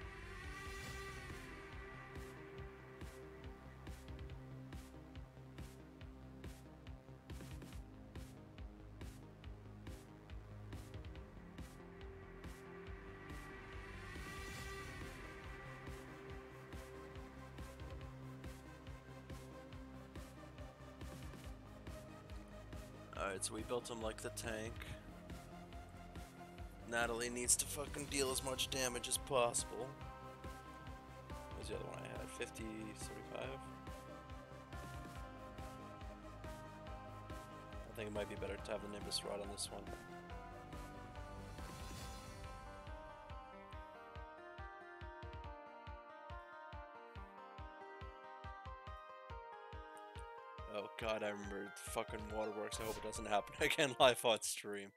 S1: Alright, so we built him like the tank. Natalie needs to fucking deal as much damage as possible. What was the other one I had? fifty, thirty-five? I think it might be better to have the Nimbus Rod on this one. Oh god, I remember the fucking waterworks. I hope it doesn't happen again live on stream.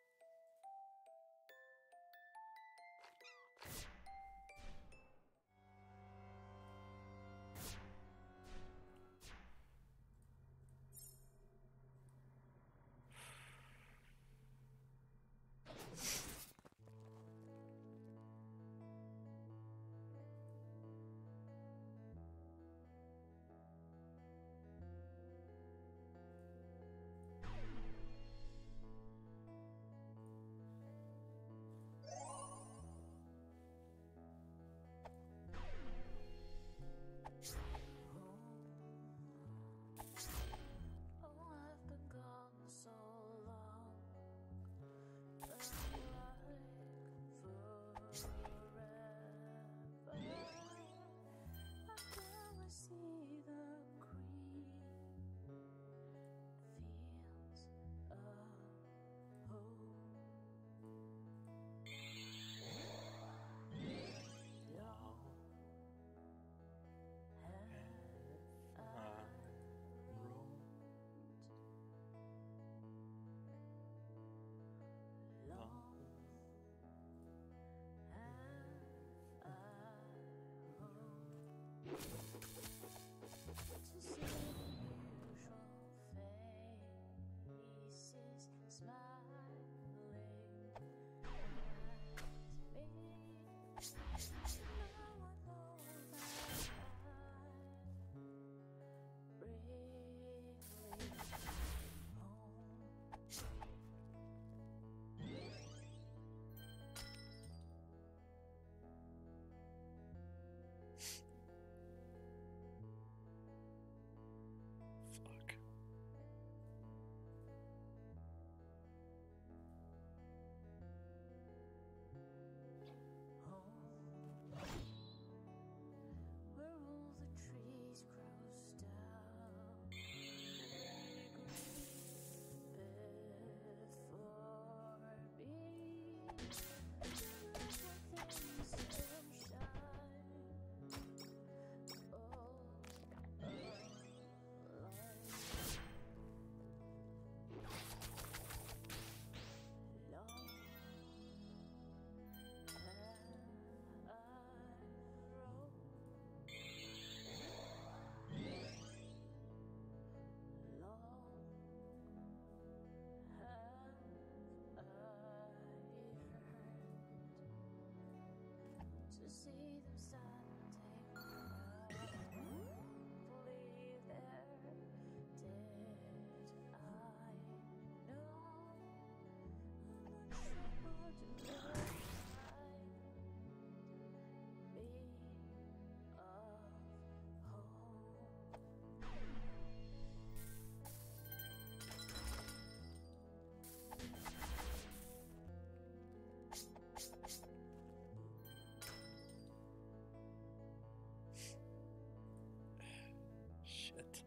S1: it.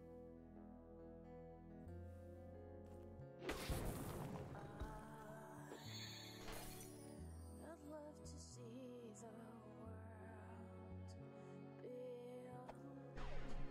S2: I'd love to see the world build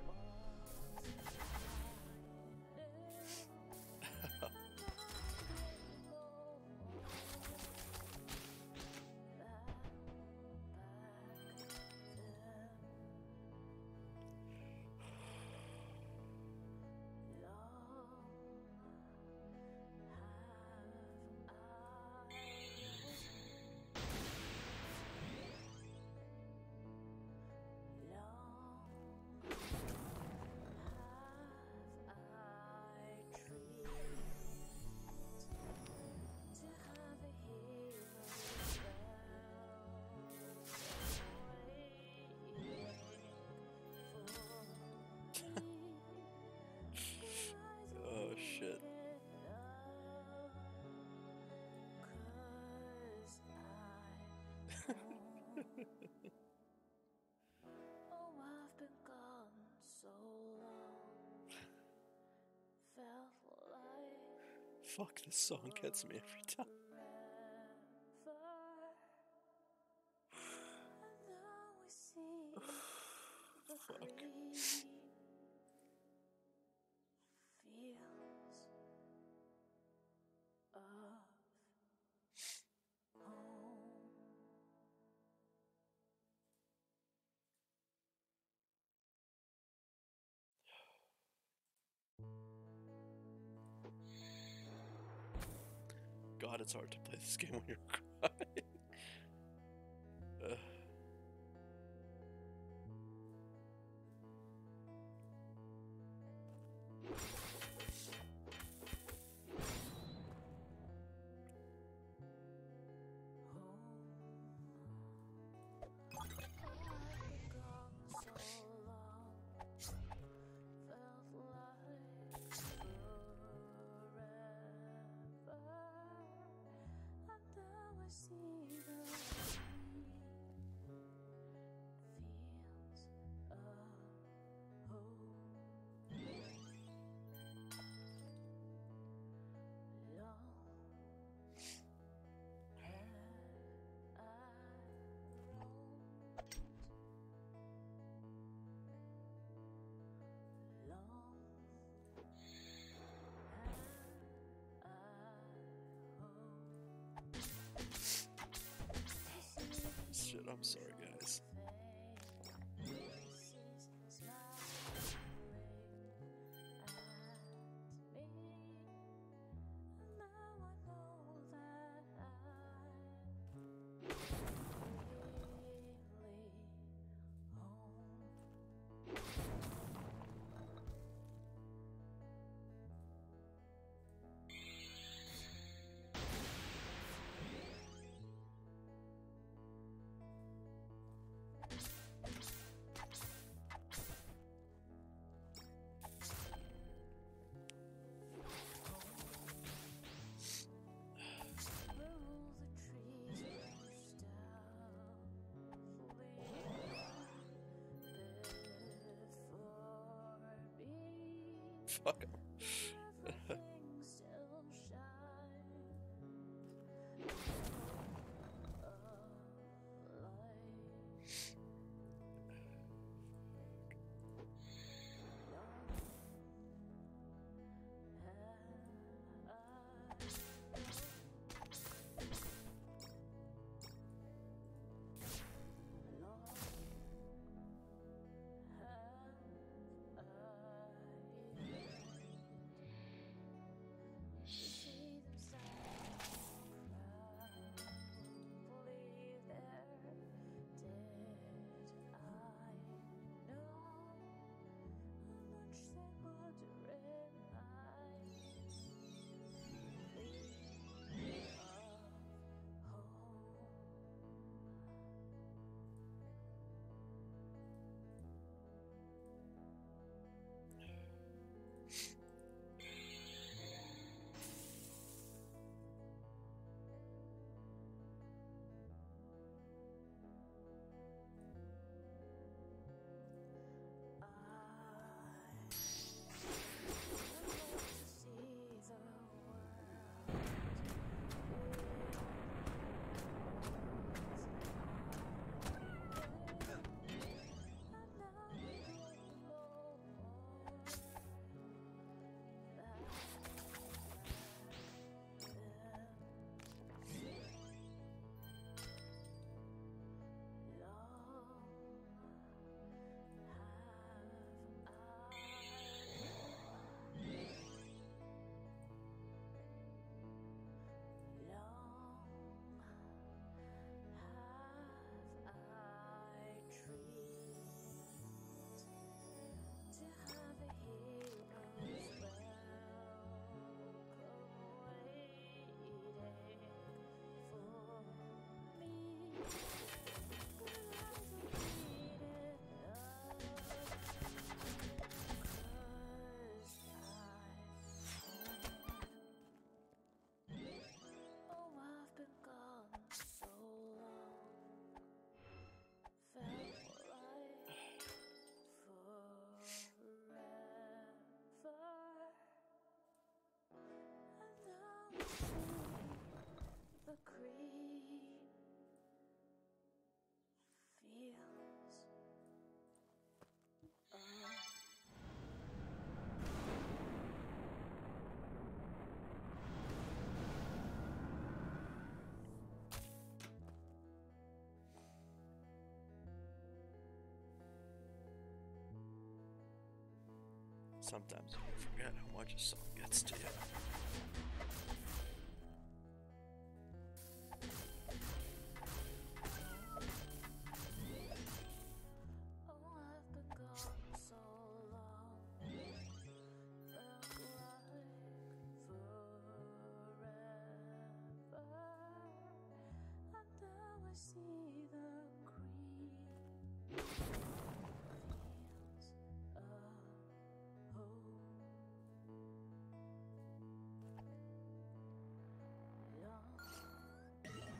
S1: Oh shit.
S2: Oh, I've been gone so long. Felt like
S1: Fuck, this song gets me every time.
S2: forever. And now we see the
S1: Fuck.
S2: green fields of home.
S1: God, it's hard to play this game when you're crying. Ugh. Shit, I'm sorry, guys. Fuck 'em. Sometimes you forget how much a song gets to you.
S2: Oh, I've been gone so long, felt like forever, and now I see the green fields of home. Long have I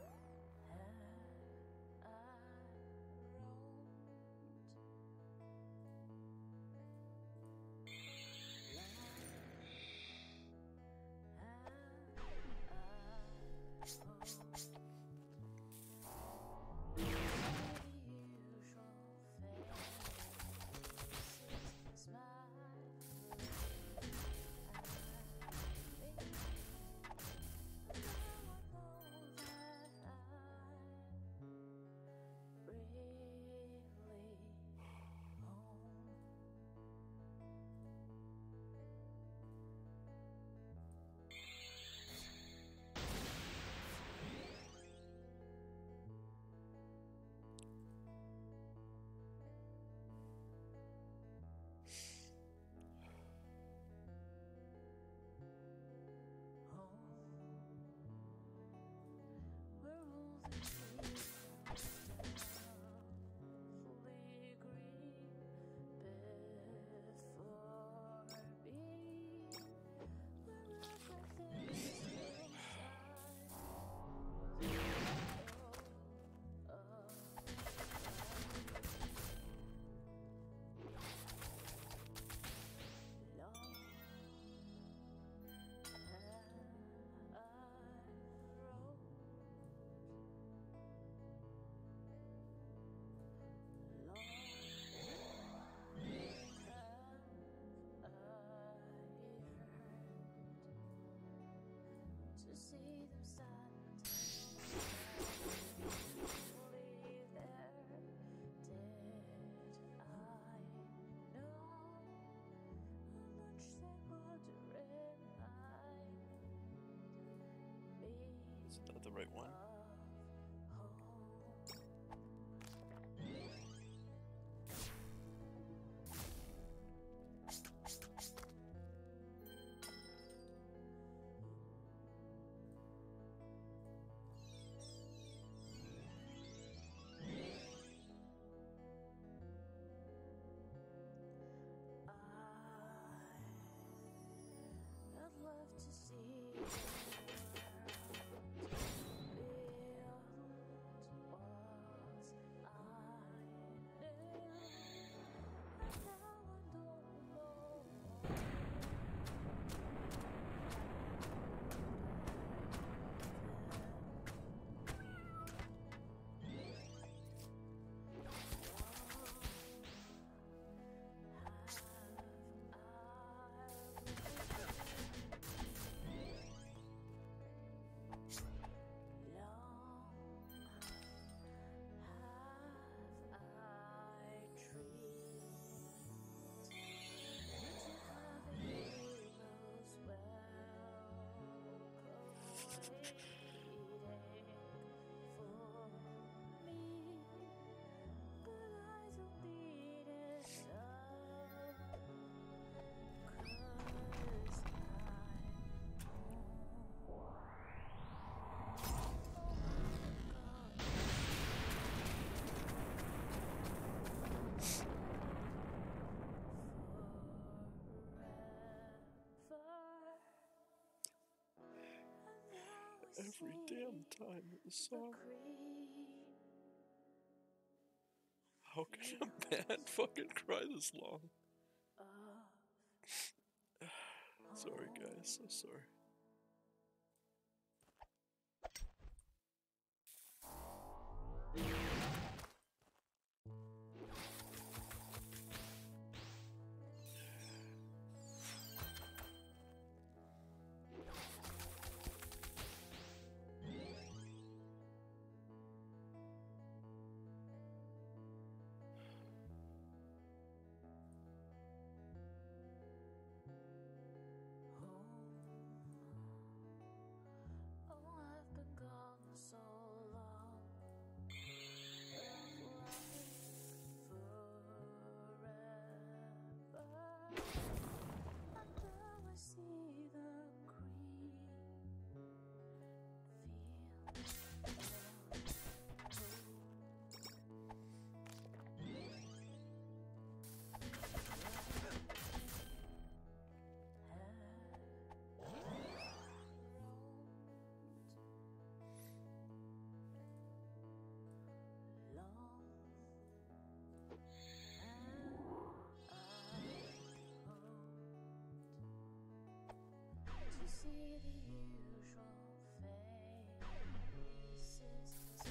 S2: to see them stand leave their dead. I know how much they would remind me
S1: Is that the right one?
S2: of home. I'd love to see the world beyond walls I knew, and now I don't know.
S1: Every damn time in the song. How can a band fucking cry this long? Sorry guys, so sorry.
S2: see the usual faces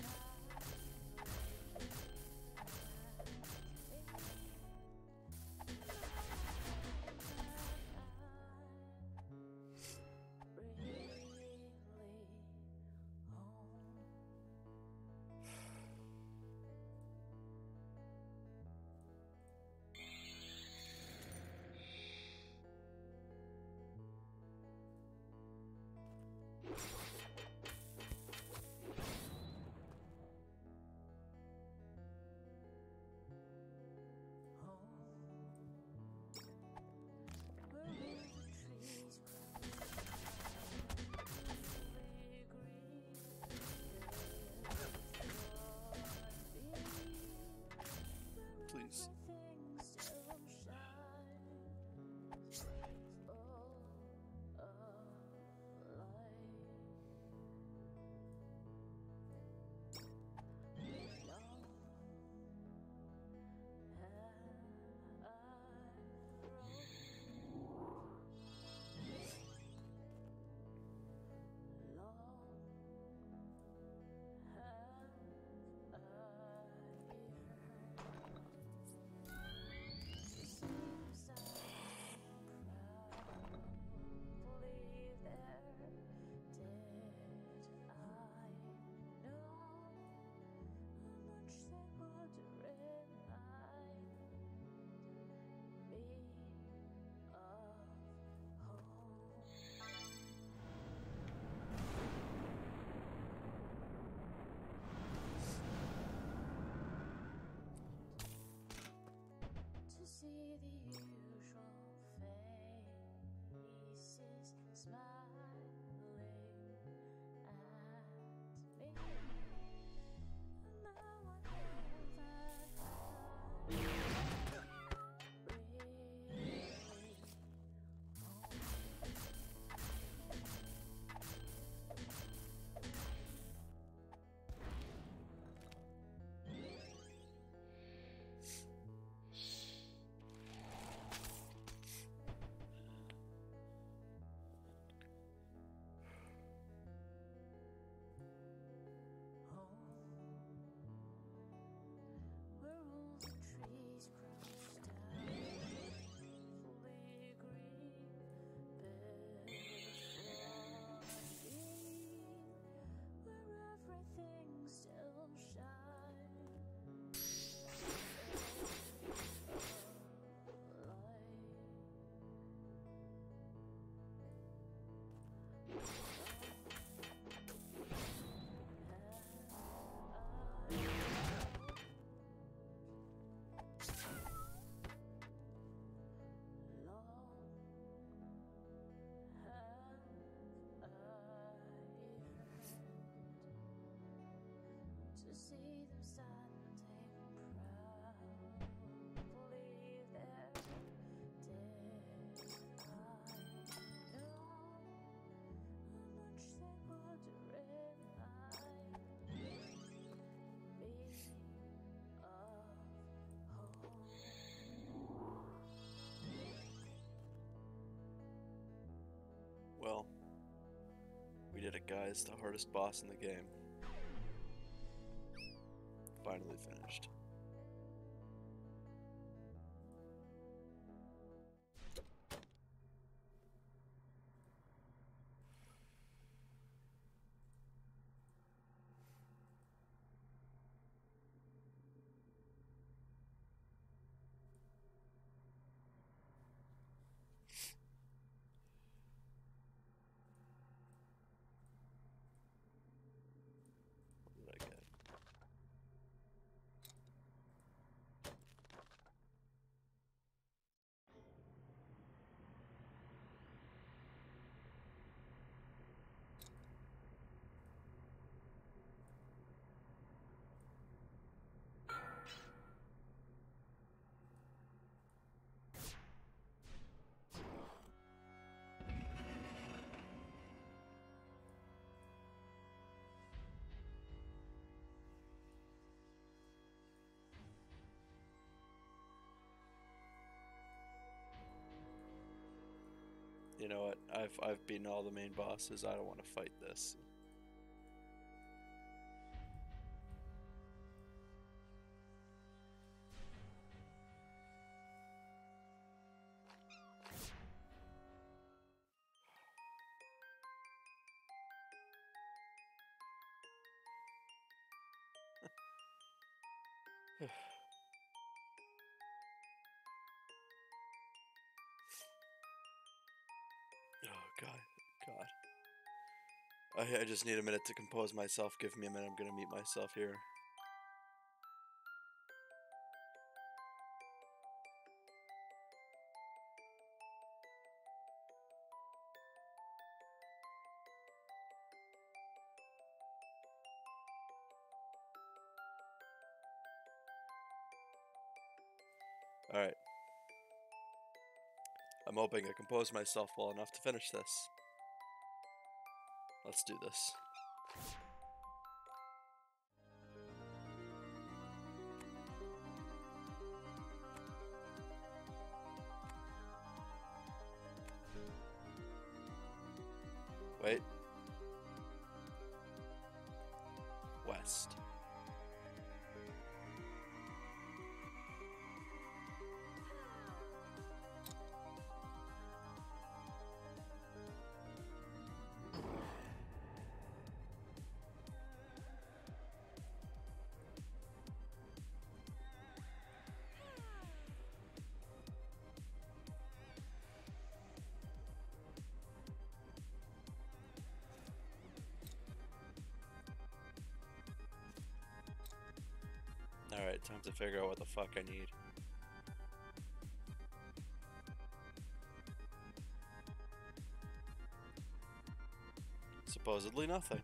S1: Please. to see the usual faces smiling at me. And now I know that I really where all the trees crouch down, fully green, before where everything still shines. To see them stand and proud, believe they're dead. I know how much they would remind me of home. Well, we did it, guys. The hardest boss in the game. Finally finished. What did I get? You know what? I've I've beaten all the main bosses. I don't want to fight this. Oh god, god. I I just need a minute to compose myself. Give me a minute. I'm gonna mute myself here. Alright. I'm hoping I compose myself well enough to finish this. Let's do this. Wait. West. Alright, time to figure out what the fuck I need. Supposedly nothing.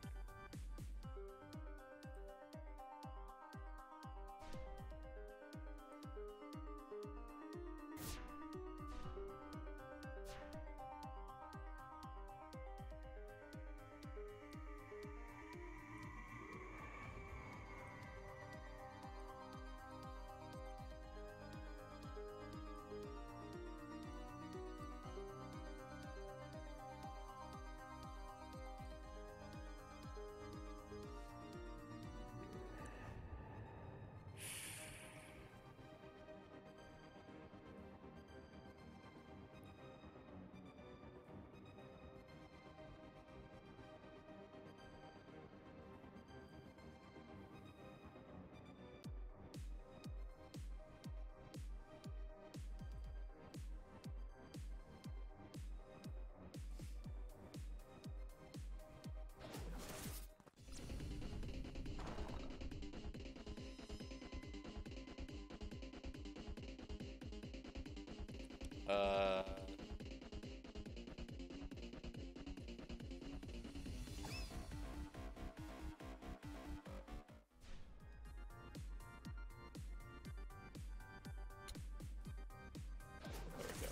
S1: Uh... There we go.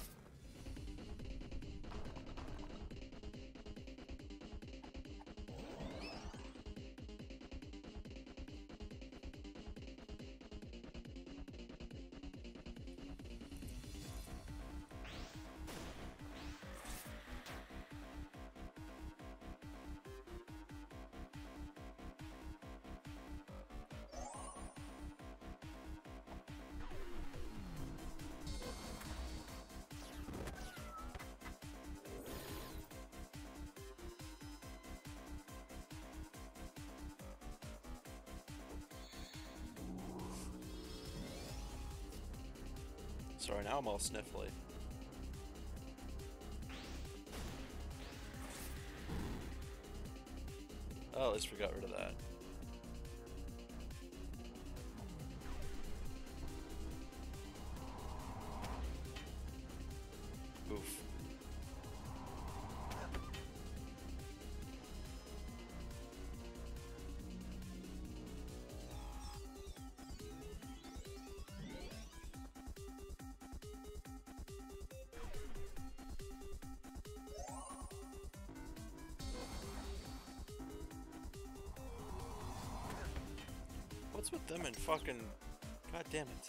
S1: Sorry, now I'm all sniffly. Oh, at least we got rid of that. Oof. What's with them and fucking... God damn it.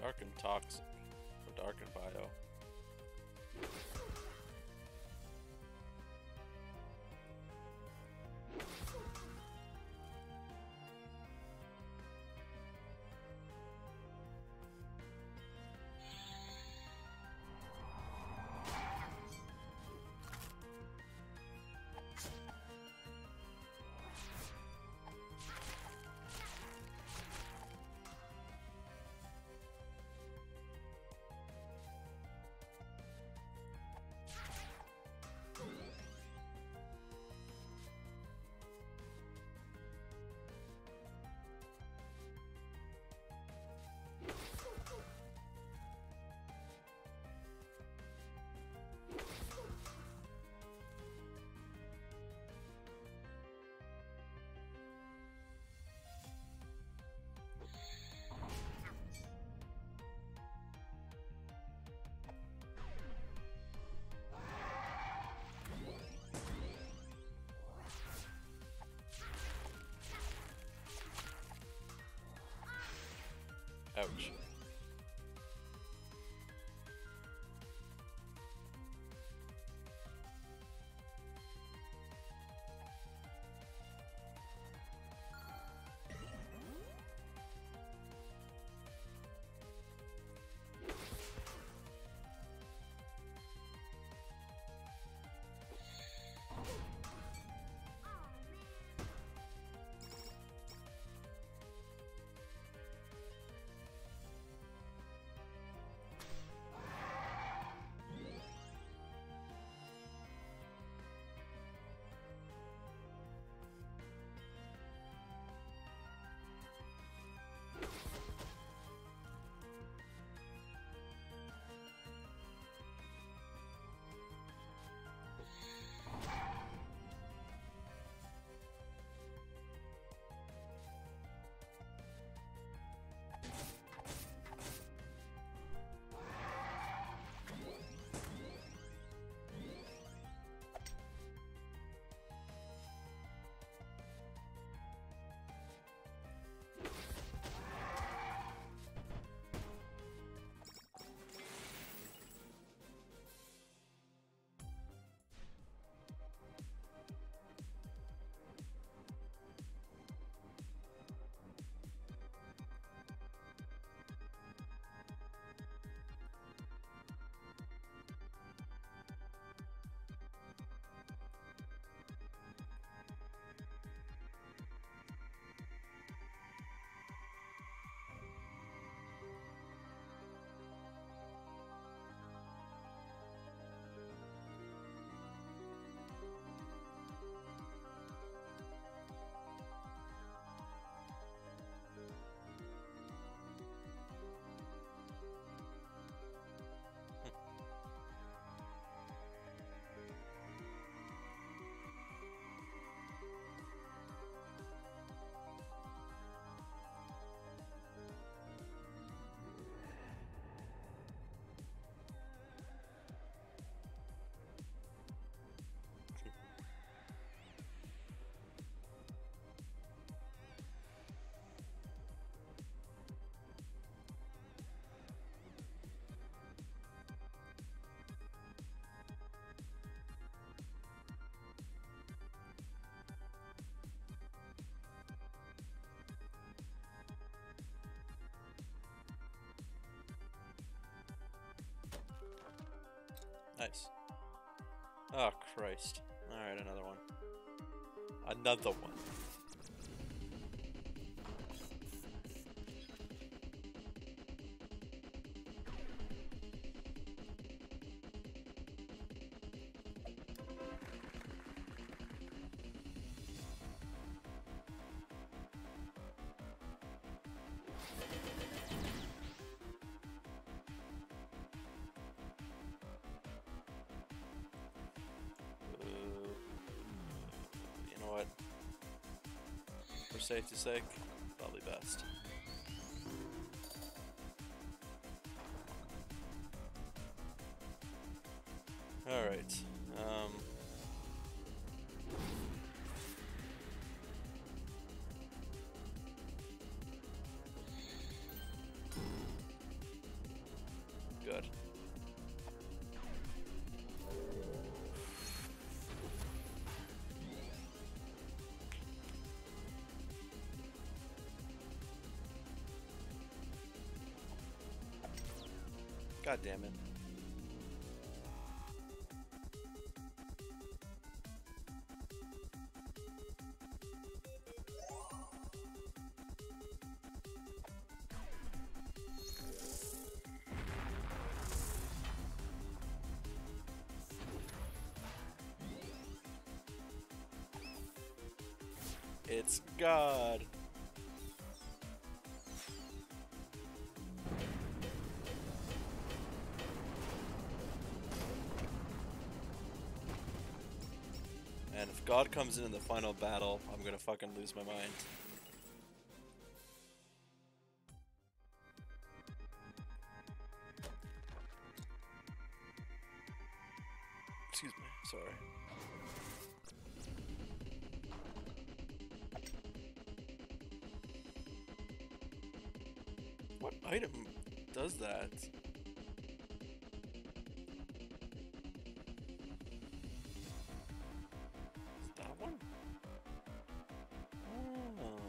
S1: Dark and Toxic. Or Dark and Bio. Ouch. Nice. Oh, Christ. Alright, another one. Another one. For safety's sake, probably best. Alright. Um, God damn it. It's God. And if God comes in in the final battle, I'm gonna fucking lose my mind. Excuse me, sorry. What item does that? Is that one? Oh.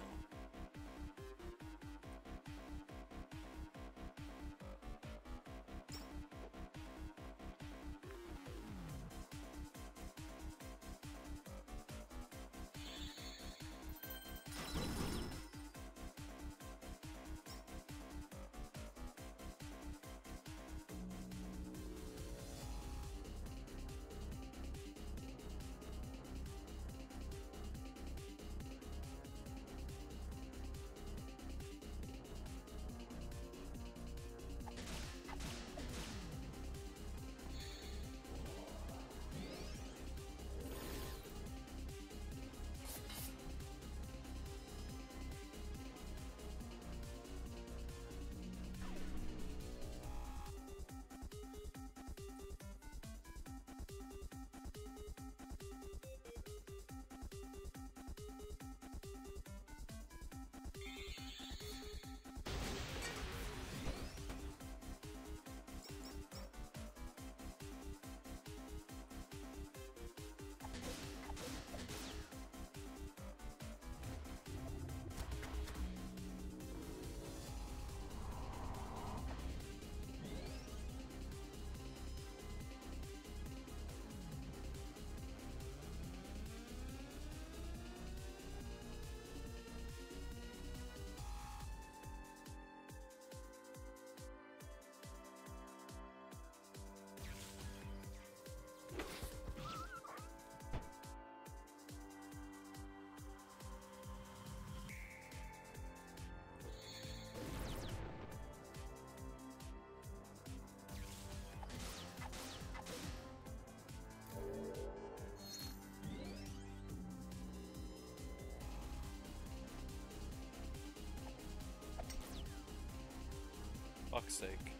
S1: Fuck's sake.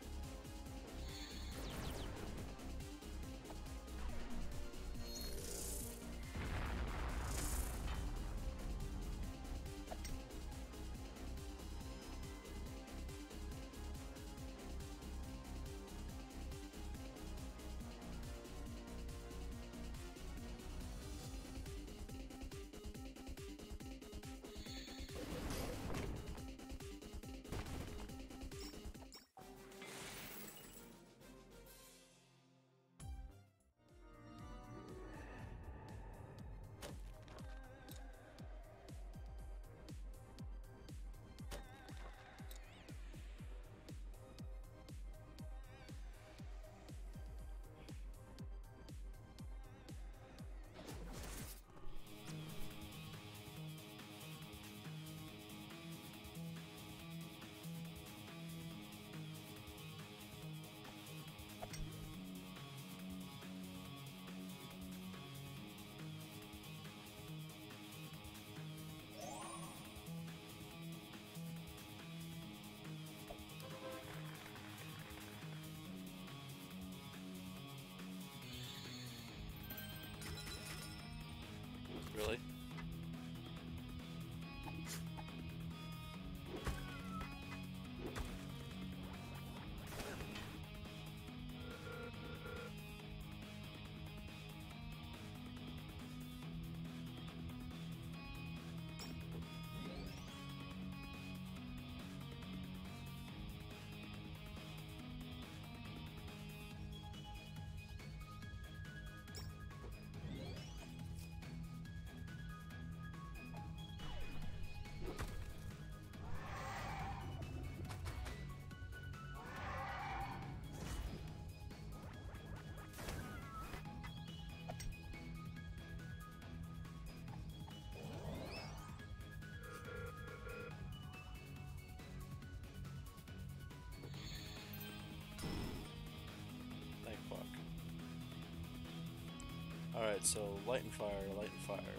S1: Really? Alright, so light and fire, light and fire.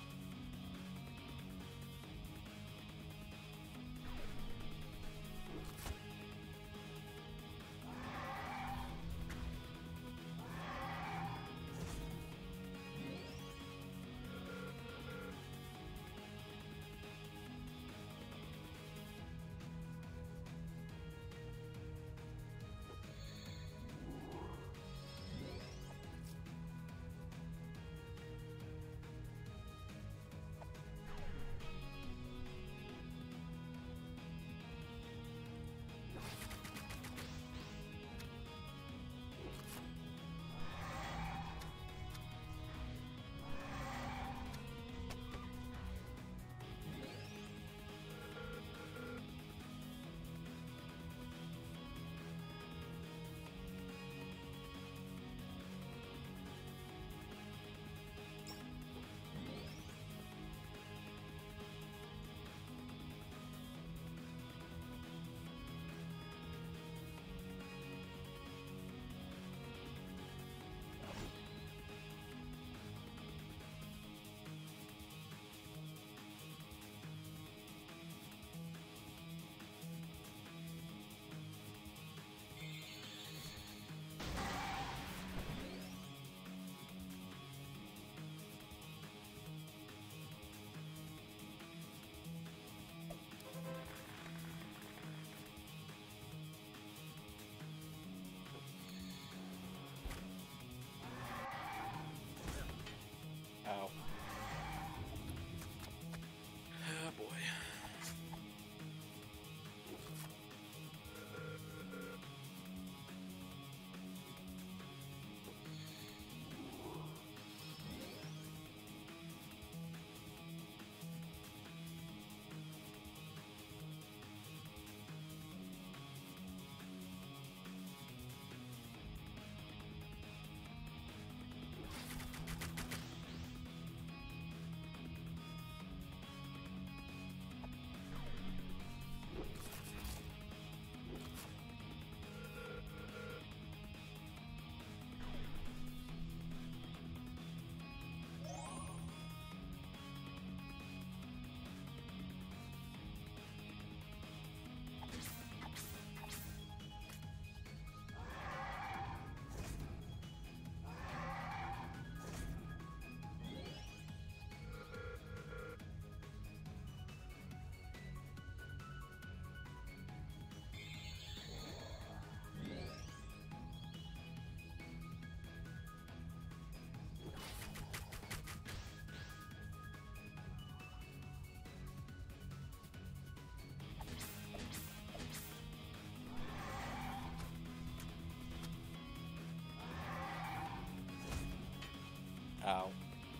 S1: Ow. Oh boy. Ow.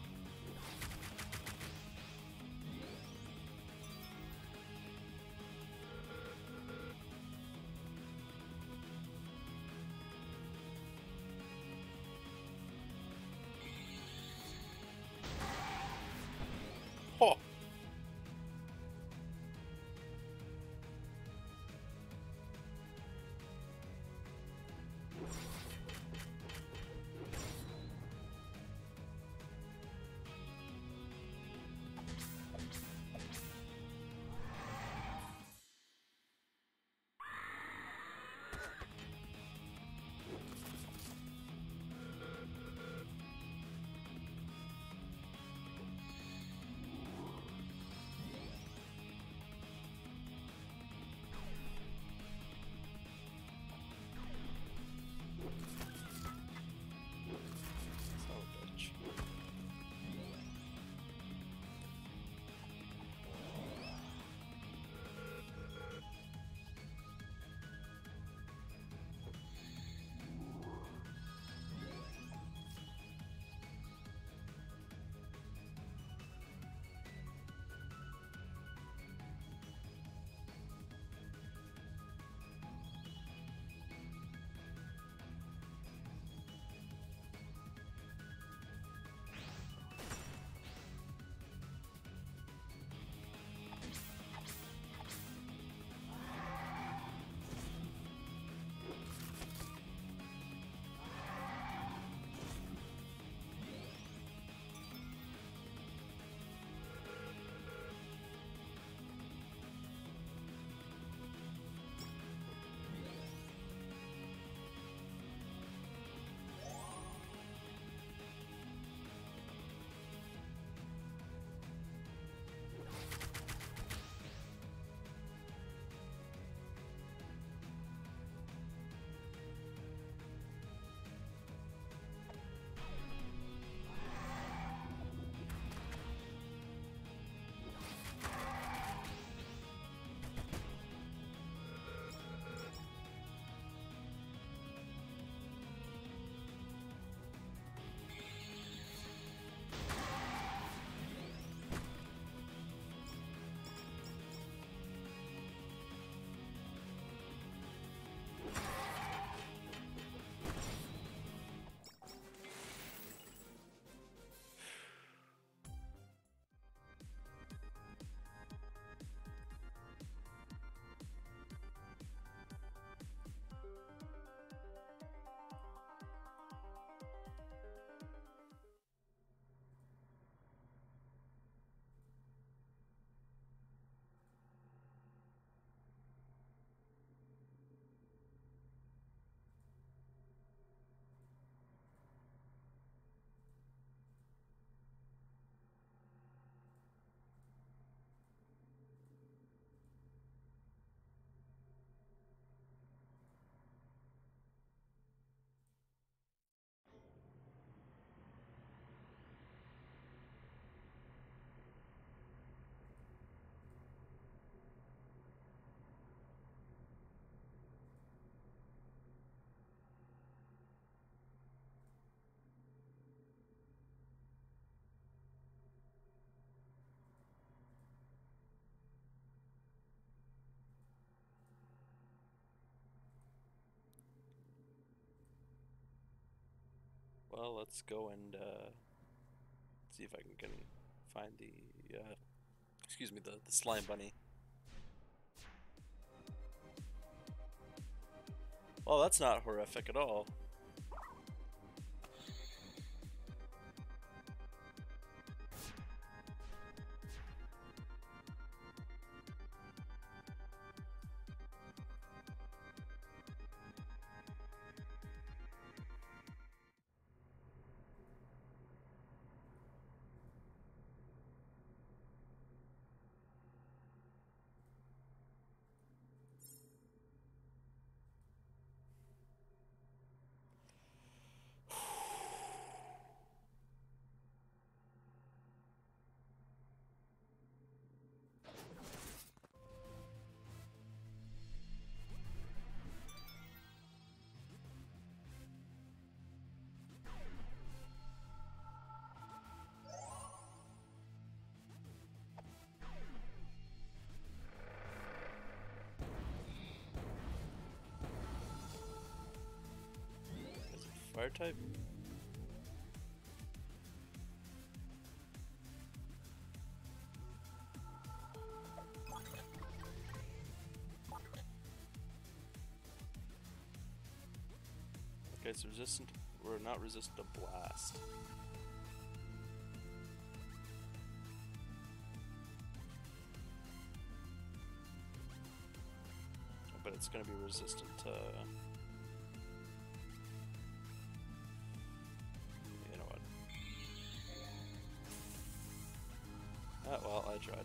S1: Ho! Well, let's go and uh, see if I can, can find the, uh, excuse me, the, the slime bunny. Well, that's not horrific at all. Is it fire type? Okay, it's resistant. We're not resistant to blast. But it's gonna be resistant to. You know what? Ah, well, I tried.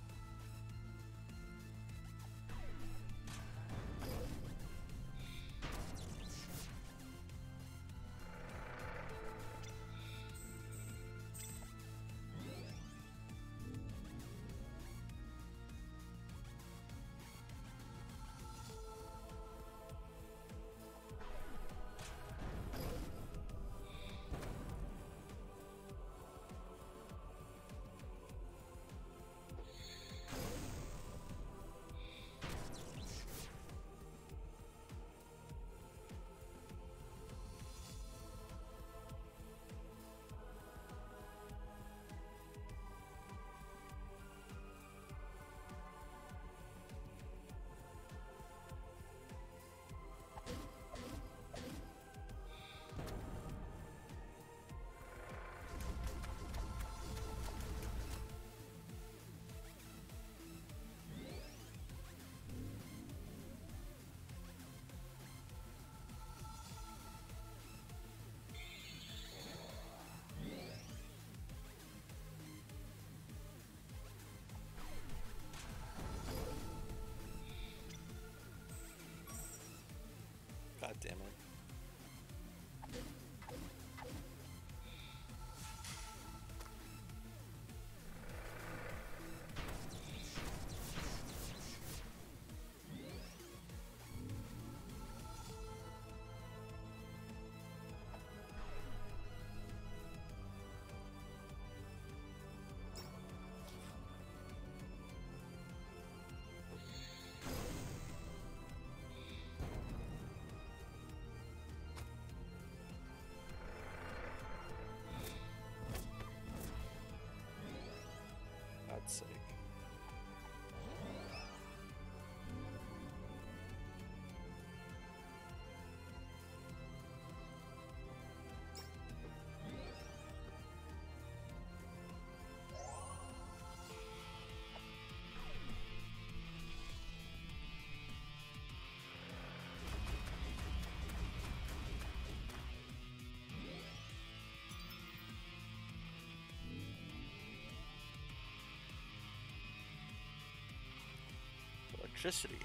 S1: God damn it. God's sake. Electricity.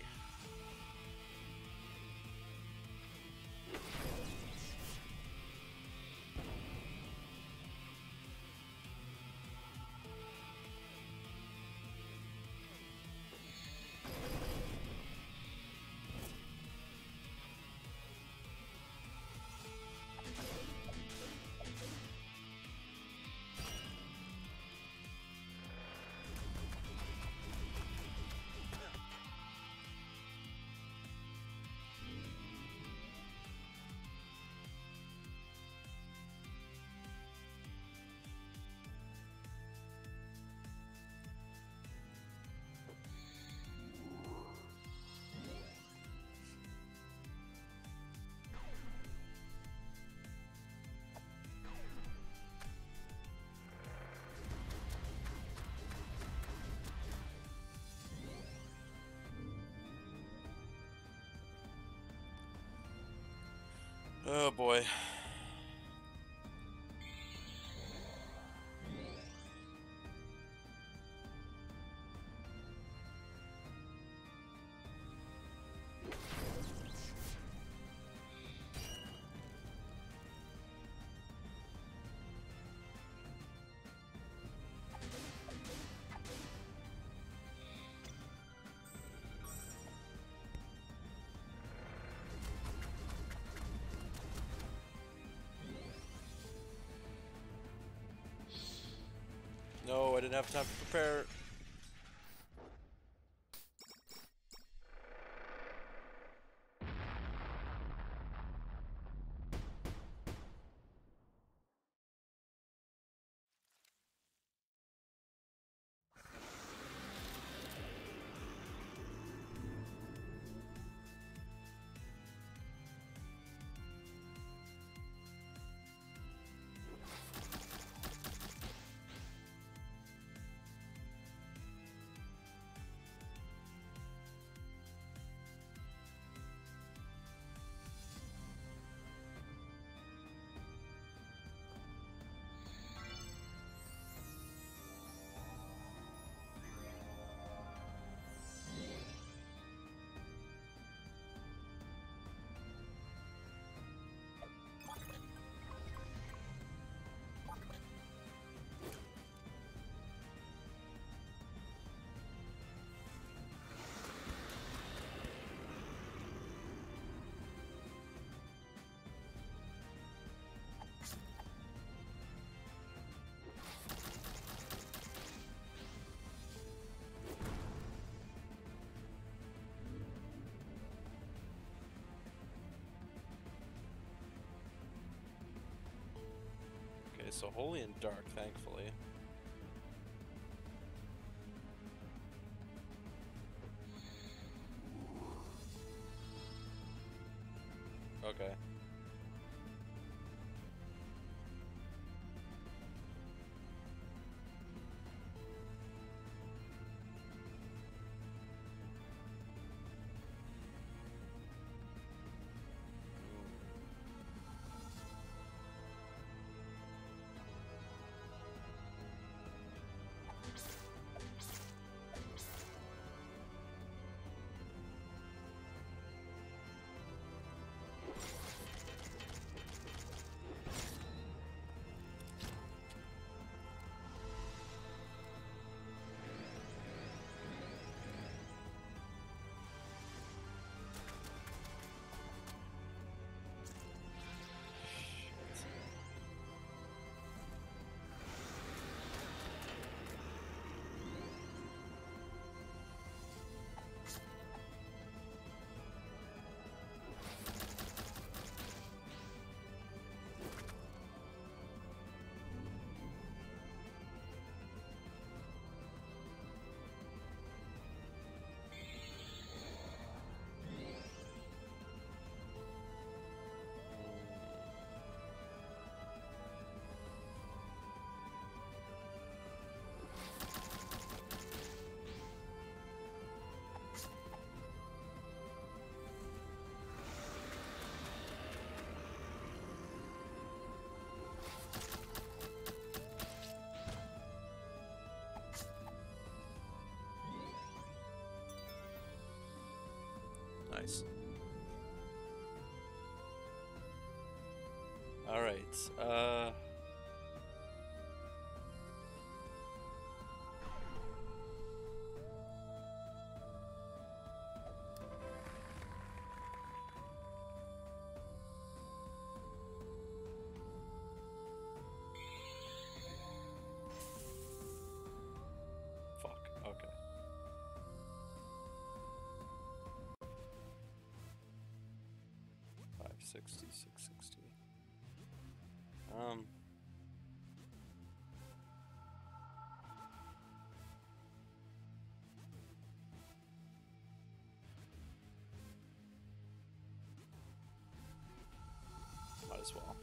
S1: Oh boy. No, I didn't have time to prepare. Okay, so holy and dark, thankfully. Okay. Nice. All right. Uh. Fuck. Okay. five sixty, six sixty. Um. Might as well.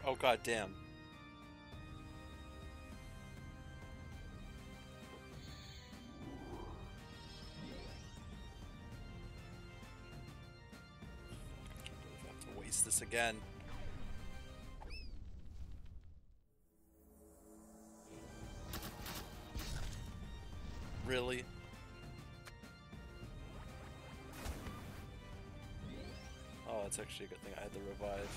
S1: Oh god damn. I have to waste this again. Really? Oh, it's actually a good thing I had the revive.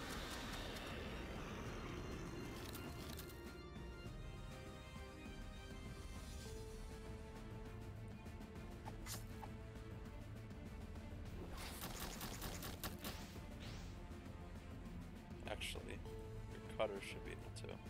S1: Actually, your cutter should be able to.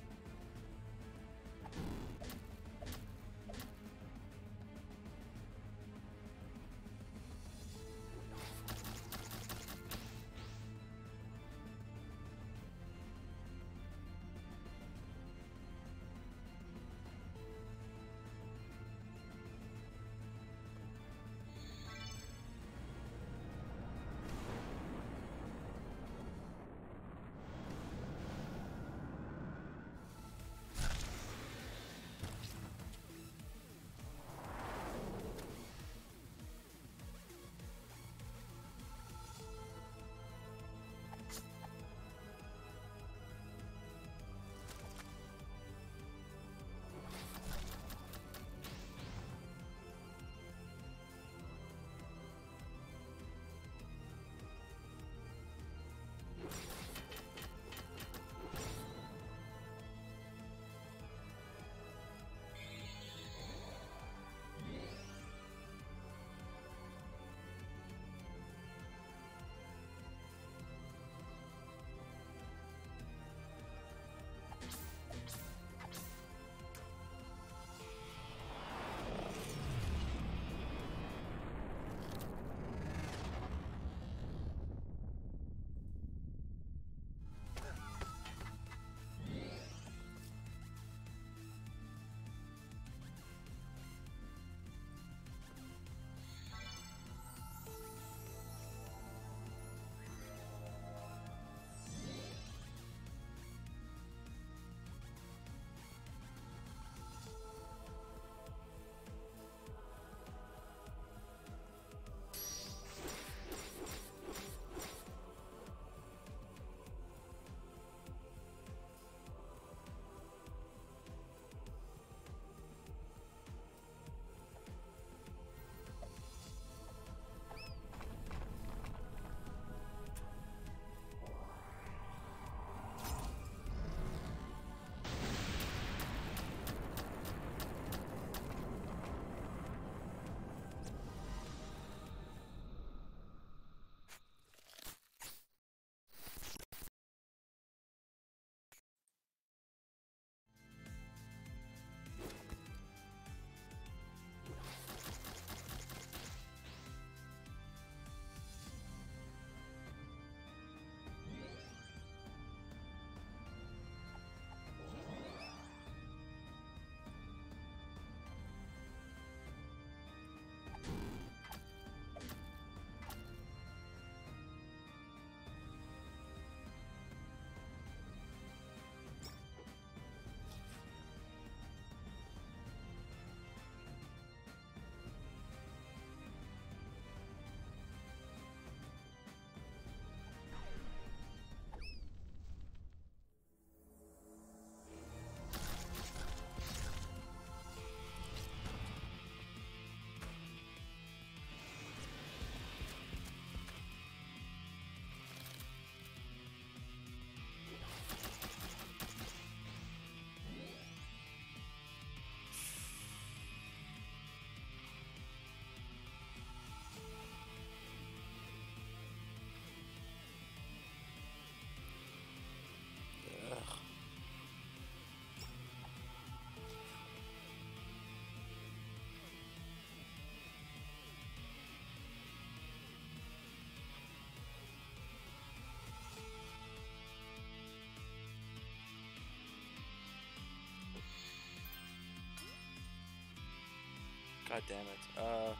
S1: God damn it. Uh.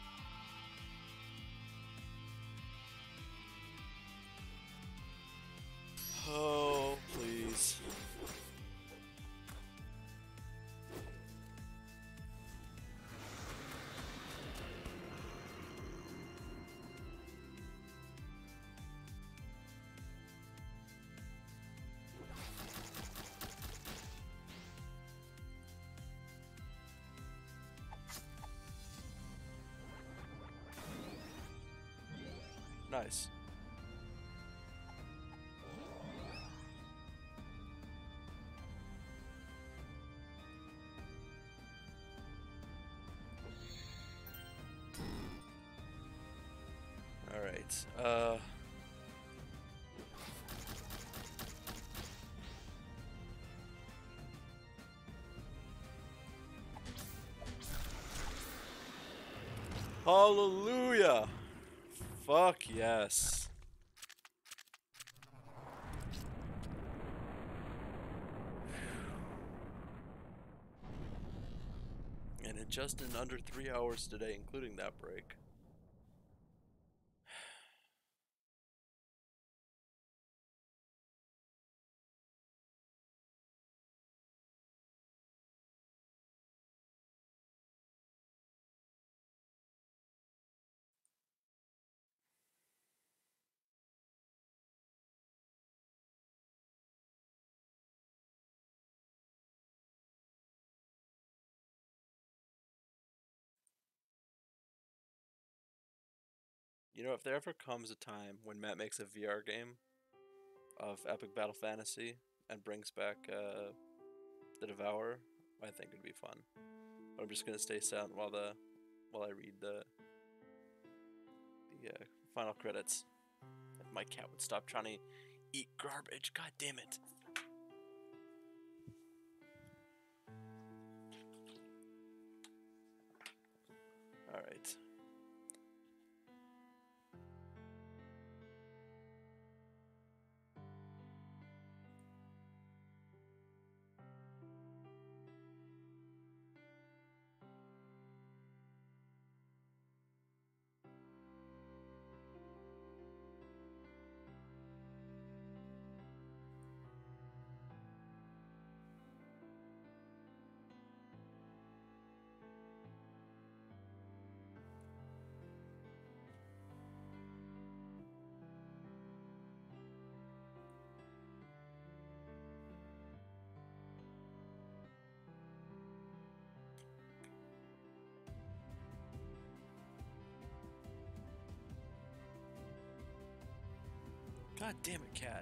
S1: Oh, please. Nice. All right. Uh. Hallelujah! Fuck yes. And it just in under three hours today, including that break. You know, if there ever comes a time when Matt makes a V R game of Epic Battle Fantasy and brings back uh, the Devourer, I think it'd be fun. But I'm just gonna stay silent while the while I read the the uh, final credits. If my cat would stop trying to eat garbage, god damn it! All right. God damn it, cat.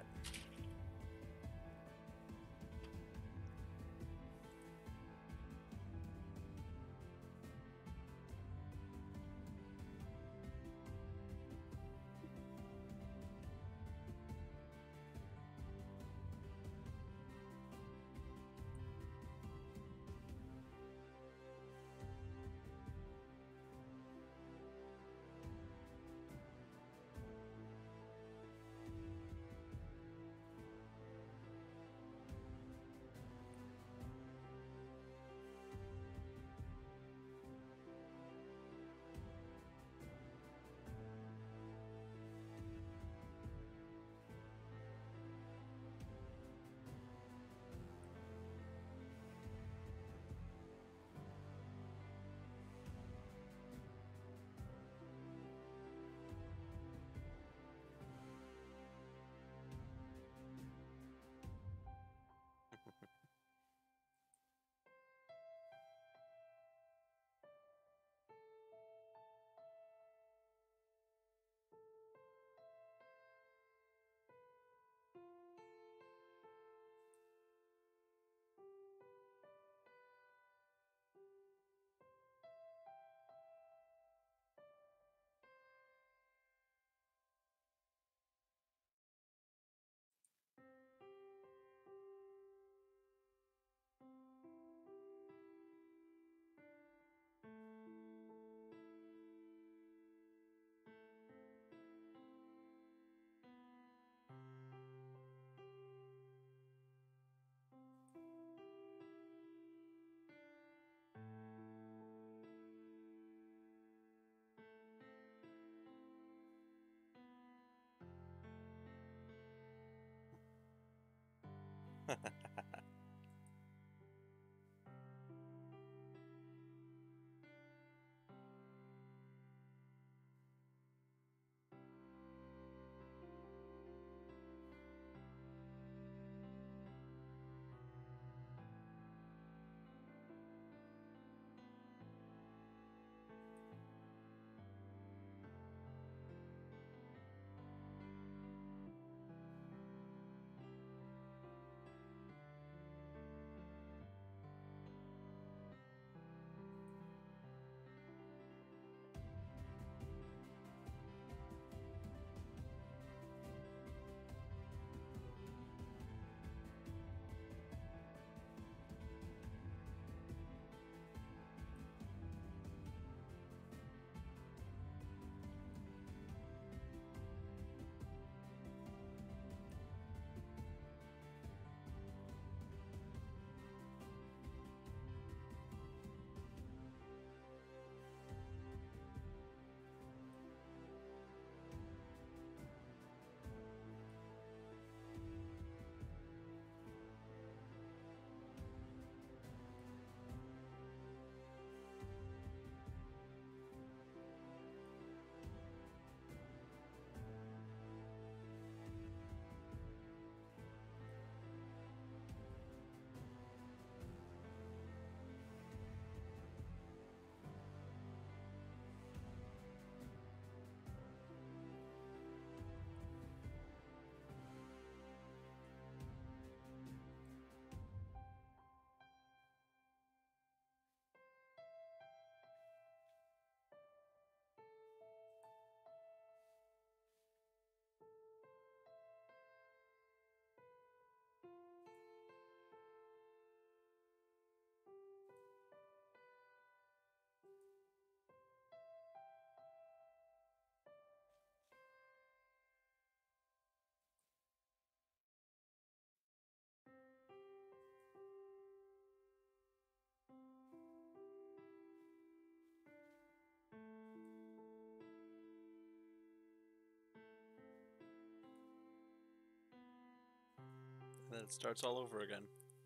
S1: then it starts all over again.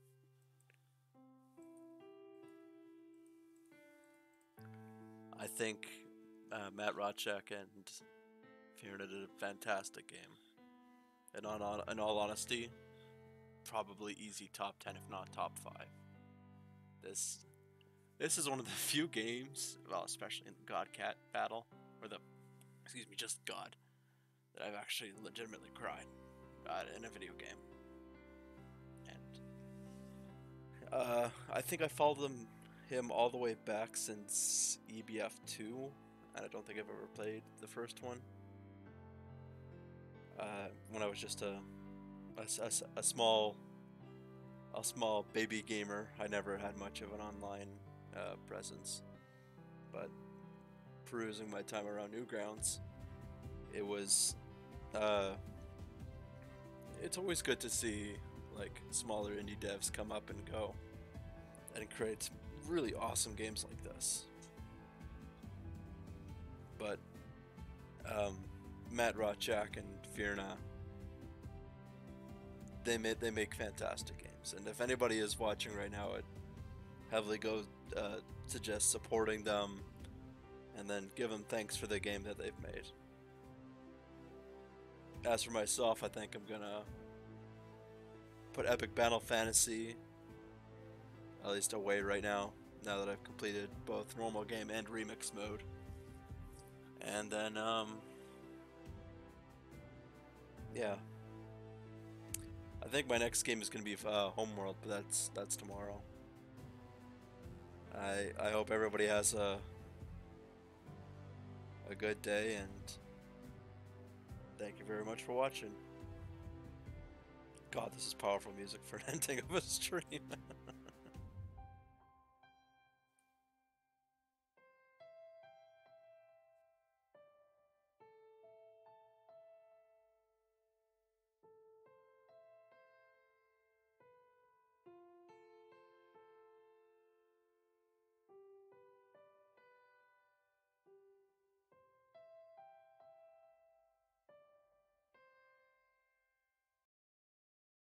S1: I think uh, Matt Rochek and Fiona did a fantastic game. And on, on, in all honesty, probably easy top ten, if not top five. This this is one of the few games, well, especially in the God Cat battle, or the, excuse me, just God, that I've actually legitimately cried uh, in a video game. And uh, I think I followed him, him all the way back since E B F two, and I don't think I've ever played the first one. Uh, when I was just a, a, a, a small a small baby gamer, I never had much of an online uh, presence, but perusing my time around Newgrounds, it was uh, it's always good to see like smaller indie devs come up and go and create really awesome games like this. But um, Matt Rochak and Firna, they make they make fantastic games, and if anybody is watching right now, I'd heavily go uh, suggest supporting them, and then give them thanks for the game that they've made. As for myself, I think I'm gonna put Epic Battle Fantasy at least away right now, now that I've completed both normal game and remix mode. And then, um, yeah. I think my next game is going to be uh, Homeworld, but that's that's tomorrow. I I hope everybody has a a good day, and thank you very much for watching. God, this is powerful music for an ending of a stream.